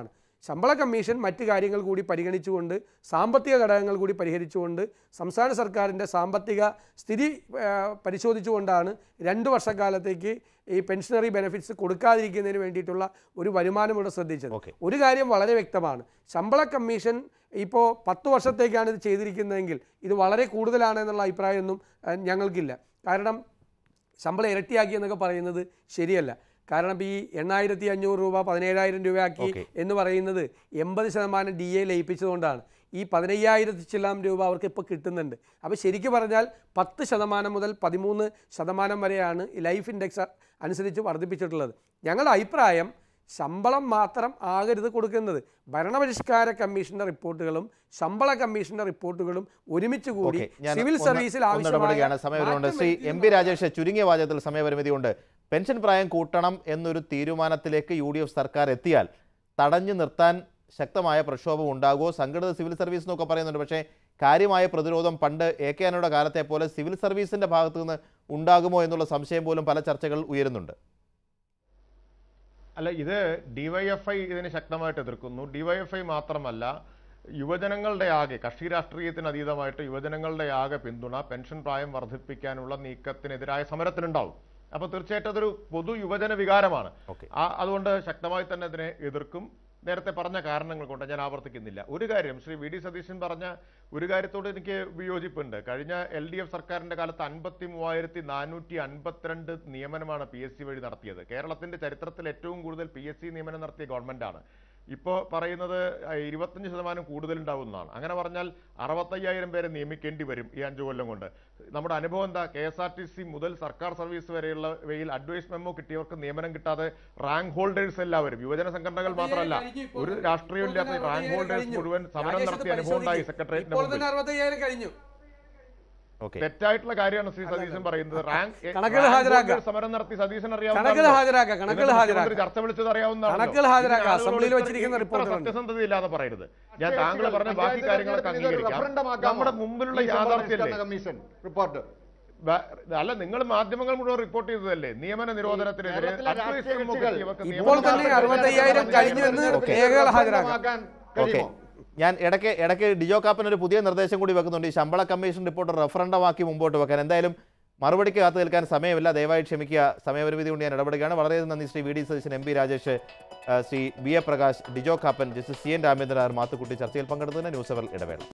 ശമ്പള കമ്മീഷൻ മറ്റ് കാര്യങ്ങൾ കൂടി പരിഗണിച്ചുകൊണ്ട് സാമ്പത്തിക ഘടകങ്ങൾ കൂടി പരിഹരിച്ചുകൊണ്ട് സംസ്ഥാന സർക്കാരിൻ്റെ സാമ്പത്തിക സ്ഥിതി പരിശോധിച്ചുകൊണ്ടാണ് രണ്ട് വർഷക്കാലത്തേക്ക് ഈ പെൻഷനറി ബെനിഫിറ്റ്സ് കൊടുക്കാതിരിക്കുന്നതിന് വേണ്ടിയിട്ടുള്ള ഒരു വരുമാനം ഇവിടെ ശ്രദ്ധിച്ചത്. ഒരു കാര്യം വളരെ വ്യക്തമാണ്, ശമ്പള കമ്മീഷൻ ഇപ്പോൾ പത്ത് വർഷത്തേക്കാണ് ഇത് ചെയ്തിരിക്കുന്നതെങ്കിൽ ഇത് വളരെ കൂടുതലാണ് എന്നുള്ള അഭിപ്രായമൊന്നും ഞങ്ങൾക്കില്ല. കാരണം ശമ്പളം ഇരട്ടിയാക്കി എന്നൊക്കെ പറയുന്നത് ശരിയല്ല. കാരണം ഈ എണ്ണായിരത്തി അഞ്ഞൂറ് രൂപ പതിനേഴായിരം രൂപയാക്കി എന്ന് പറയുന്നത് എൺപത് ശതമാനം ഡി എ ലയിപ്പിച്ചതുകൊണ്ടാണ്. ഈ പതിനയ്യായിരത്തി ചില്ലാം രൂപ അവർക്ക് ഇപ്പോൾ കിട്ടുന്നുണ്ട്. അപ്പോൾ ശരിക്കും പറഞ്ഞാൽ പത്ത് ശതമാനം മുതൽ പതിമൂന്ന് ശതമാനം വരെയാണ് ഈ ലൈഫ് ഇൻഡെക്സ് അനുസരിച്ച് വർദ്ധിപ്പിച്ചിട്ടുള്ളത്. ഞങ്ങളുടെ അഭിപ്രായം ശമ്പളം മാത്രം ആകരുത് കൊടുക്കുന്നത്. ഭരണപരിഷ്കാര കമ്മീഷന്റെ റിപ്പോർട്ടുകളും ശമ്പള കമ്മീഷന്റെ റിപ്പോർട്ടുകളും ഒരുമിച്ച് കൂടി സിവിൽ സർവീസിൽ ആവശ്യമായ സമയപരിമിതി. ശ്രീ എം പി രാജേഷ്, ചുരുങ്ങിയ വാചകത്തിൽ സമയപരിമിതി കൊണ്ട് പെൻഷൻ പ്രായം കൂട്ടണം എന്നൊരു തീരുമാനത്തിലേക്ക് യു ഡി എഫ് സർക്കാർ എത്തിയാൽ തടഞ്ഞു നിർത്താൻ ശക്തമായ പ്രക്ഷോഭം ഉണ്ടാകുമോ? സംഘടിത സിവിൽ സർവീസ് എന്നൊക്കെ പറയുന്നുണ്ട്, പക്ഷേ കാര്യമായ പ്രതിരോധം പണ്ട് എ കെ ആന്റണിയുടെ കാലത്തെ പോലെ സിവിൽ സർവീസിന്റെ ഭാഗത്തു നിന്ന് ഉണ്ടാകുമോ എന്നുള്ള സംശയം പോലും പല ചർച്ചകൾ ഉയരുന്നുണ്ട്. അല്ല, ഇത് ഡിവൈഎഫ്ഐ ഇതിനെ ശക്തമായിട്ട് എതിർക്കുന്നു. ഡിവൈഎഫ്ഐ മാത്രമല്ല, യുവജനങ്ങളുടെ ആകെ, കക്ഷി രാഷ്ട്രീയത്തിന് അതീതമായിട്ട് യുവജനങ്ങളുടെ ആകെ പിന്തുണ പെൻഷൻ പ്രായം വർദ്ധിപ്പിക്കാനുള്ള നീക്കത്തിനെതിരായ സമരത്തിനുണ്ടാവും. അപ്പോൾ തീർച്ചയായിട്ടും അതൊരു പൊതു യുവജന വികാരമാണ്. അതുകൊണ്ട് ശക്തമായി തന്നെ അതിനെ എതിർക്കും. നേരത്തെ പറഞ്ഞ കാരണങ്ങൾ കൊണ്ട് ഞാൻ ആവർത്തിക്കുന്നില്ല. ഒരു കാര്യം, ശ്രീ വി ഡി സതീശൻ പറഞ്ഞ ഒരു കാര്യത്തോട് എനിക്ക് വിയോജിപ്പുണ്ട്. കഴിഞ്ഞ എൽ ഡി എഫ് സർക്കാരിന്റെ കാലത്ത് അൻപത്തി മൂവായിരത്തി നാനൂറ്റി അൻപത്തിരണ്ട് നിയമനമാണ് പി എസ് സി വഴി നടത്തിയത്. കേരളത്തിന്റെ ചരിത്രത്തിൽ ഏറ്റവും കൂടുതൽ പി എസ് സി നിയമനം നടത്തിയ ഗവൺമെന്റാണ്. ഇപ്പോൾ പറയുന്നത് ഇരുപത്തഞ്ച് ശതമാനം കൂടുതലുണ്ടാവുന്നതാണ്. അങ്ങനെ പറഞ്ഞാൽ അറുപത്തയ്യായിരം പേരെ നിയമിക്കേണ്ടി വരും ഈ അഞ്ചു കൊല്ലം കൊണ്ട്. നമ്മുടെ അനുഭവം എന്താ? K S R T C മുതൽ സർക്കാർ സർവീസ് വരെയുള്ളവയിൽ അഡ്വൈസ് മെമ്മോ കിട്ടിയവർക്ക് നിയമനം കിട്ടാതെ റാങ്ക് ഹോൾഡേഴ്സ് എല്ലാവരും, യുവജന സംഘടനകൾ മാത്രമല്ല, ഒരു രാഷ്ട്രീയമില്ലാത്ത റാങ്ക് ഹോൾഡേഴ്സ് മുഴുവൻ സമരം നടത്തിയ അനുഭവം ഉണ്ടായി സെക്രട്ടേറിയറ്റിന് മുമ്പിൽ. തെറ്റായിട്ടുള്ള കാര്യമാണ് ശ്രീ സതീശൻ പറയുന്നത്. റാങ്ക് സമരം നടത്തി സതീശൻ അറിയാവുന്ന ചർച്ച വിളിച്ചത് അറിയാവുന്നതാണ്. സത്യസന്ധതയില്ലാതെ പറയരുത്. ഞാൻ താങ്കൾ പറഞ്ഞ ബാക്കി കാര്യങ്ങളൊക്കെ അംഗീകരിക്കാം. നമ്മുടെ മുമ്പിലുള്ള യാഥാർത്ഥ്യമല്ലേ റിപ്പോർട്ട്? അല്ല, നിങ്ങൾ മാധ്യമങ്ങൾ മുഴുവൻ റിപ്പോർട്ട് ചെയ്തതല്ലേ നിയമന നിരോധനത്തിനെതിരെ? ഞാൻ ഇടയ്ക്ക് ഇടയ്ക്ക് ഡിജോ കാപ്പൻ ഒരു പുതിയ നിർദ്ദേശം കൂടി വെക്കുന്നുണ്ട്, ഈ ശമ്പള കമ്മീഷൻ റിപ്പോർട്ട് റഫറണ്ടമാക്കി മുമ്പോട്ട് വെക്കാൻ. എന്തായാലും മറുപടിക്ക് കാത്തു നിൽക്കാൻ സമയമില്ല, ദയവായി ക്ഷമിക്കുക. സമയപരിമിതി കൊണ്ട് ഞാൻ ഇടപെടുകയാണ്. വളരെ നന്ദി Shri V D Satheesan, M P Rajesh, Shri B A Prakash, Dijo Kappan, justice C N Ramendran, Mathukutty ചർച്ചയിൽ പങ്കെടുത്തതിന്. ന്യൂസ് അവർ ഇടവേള.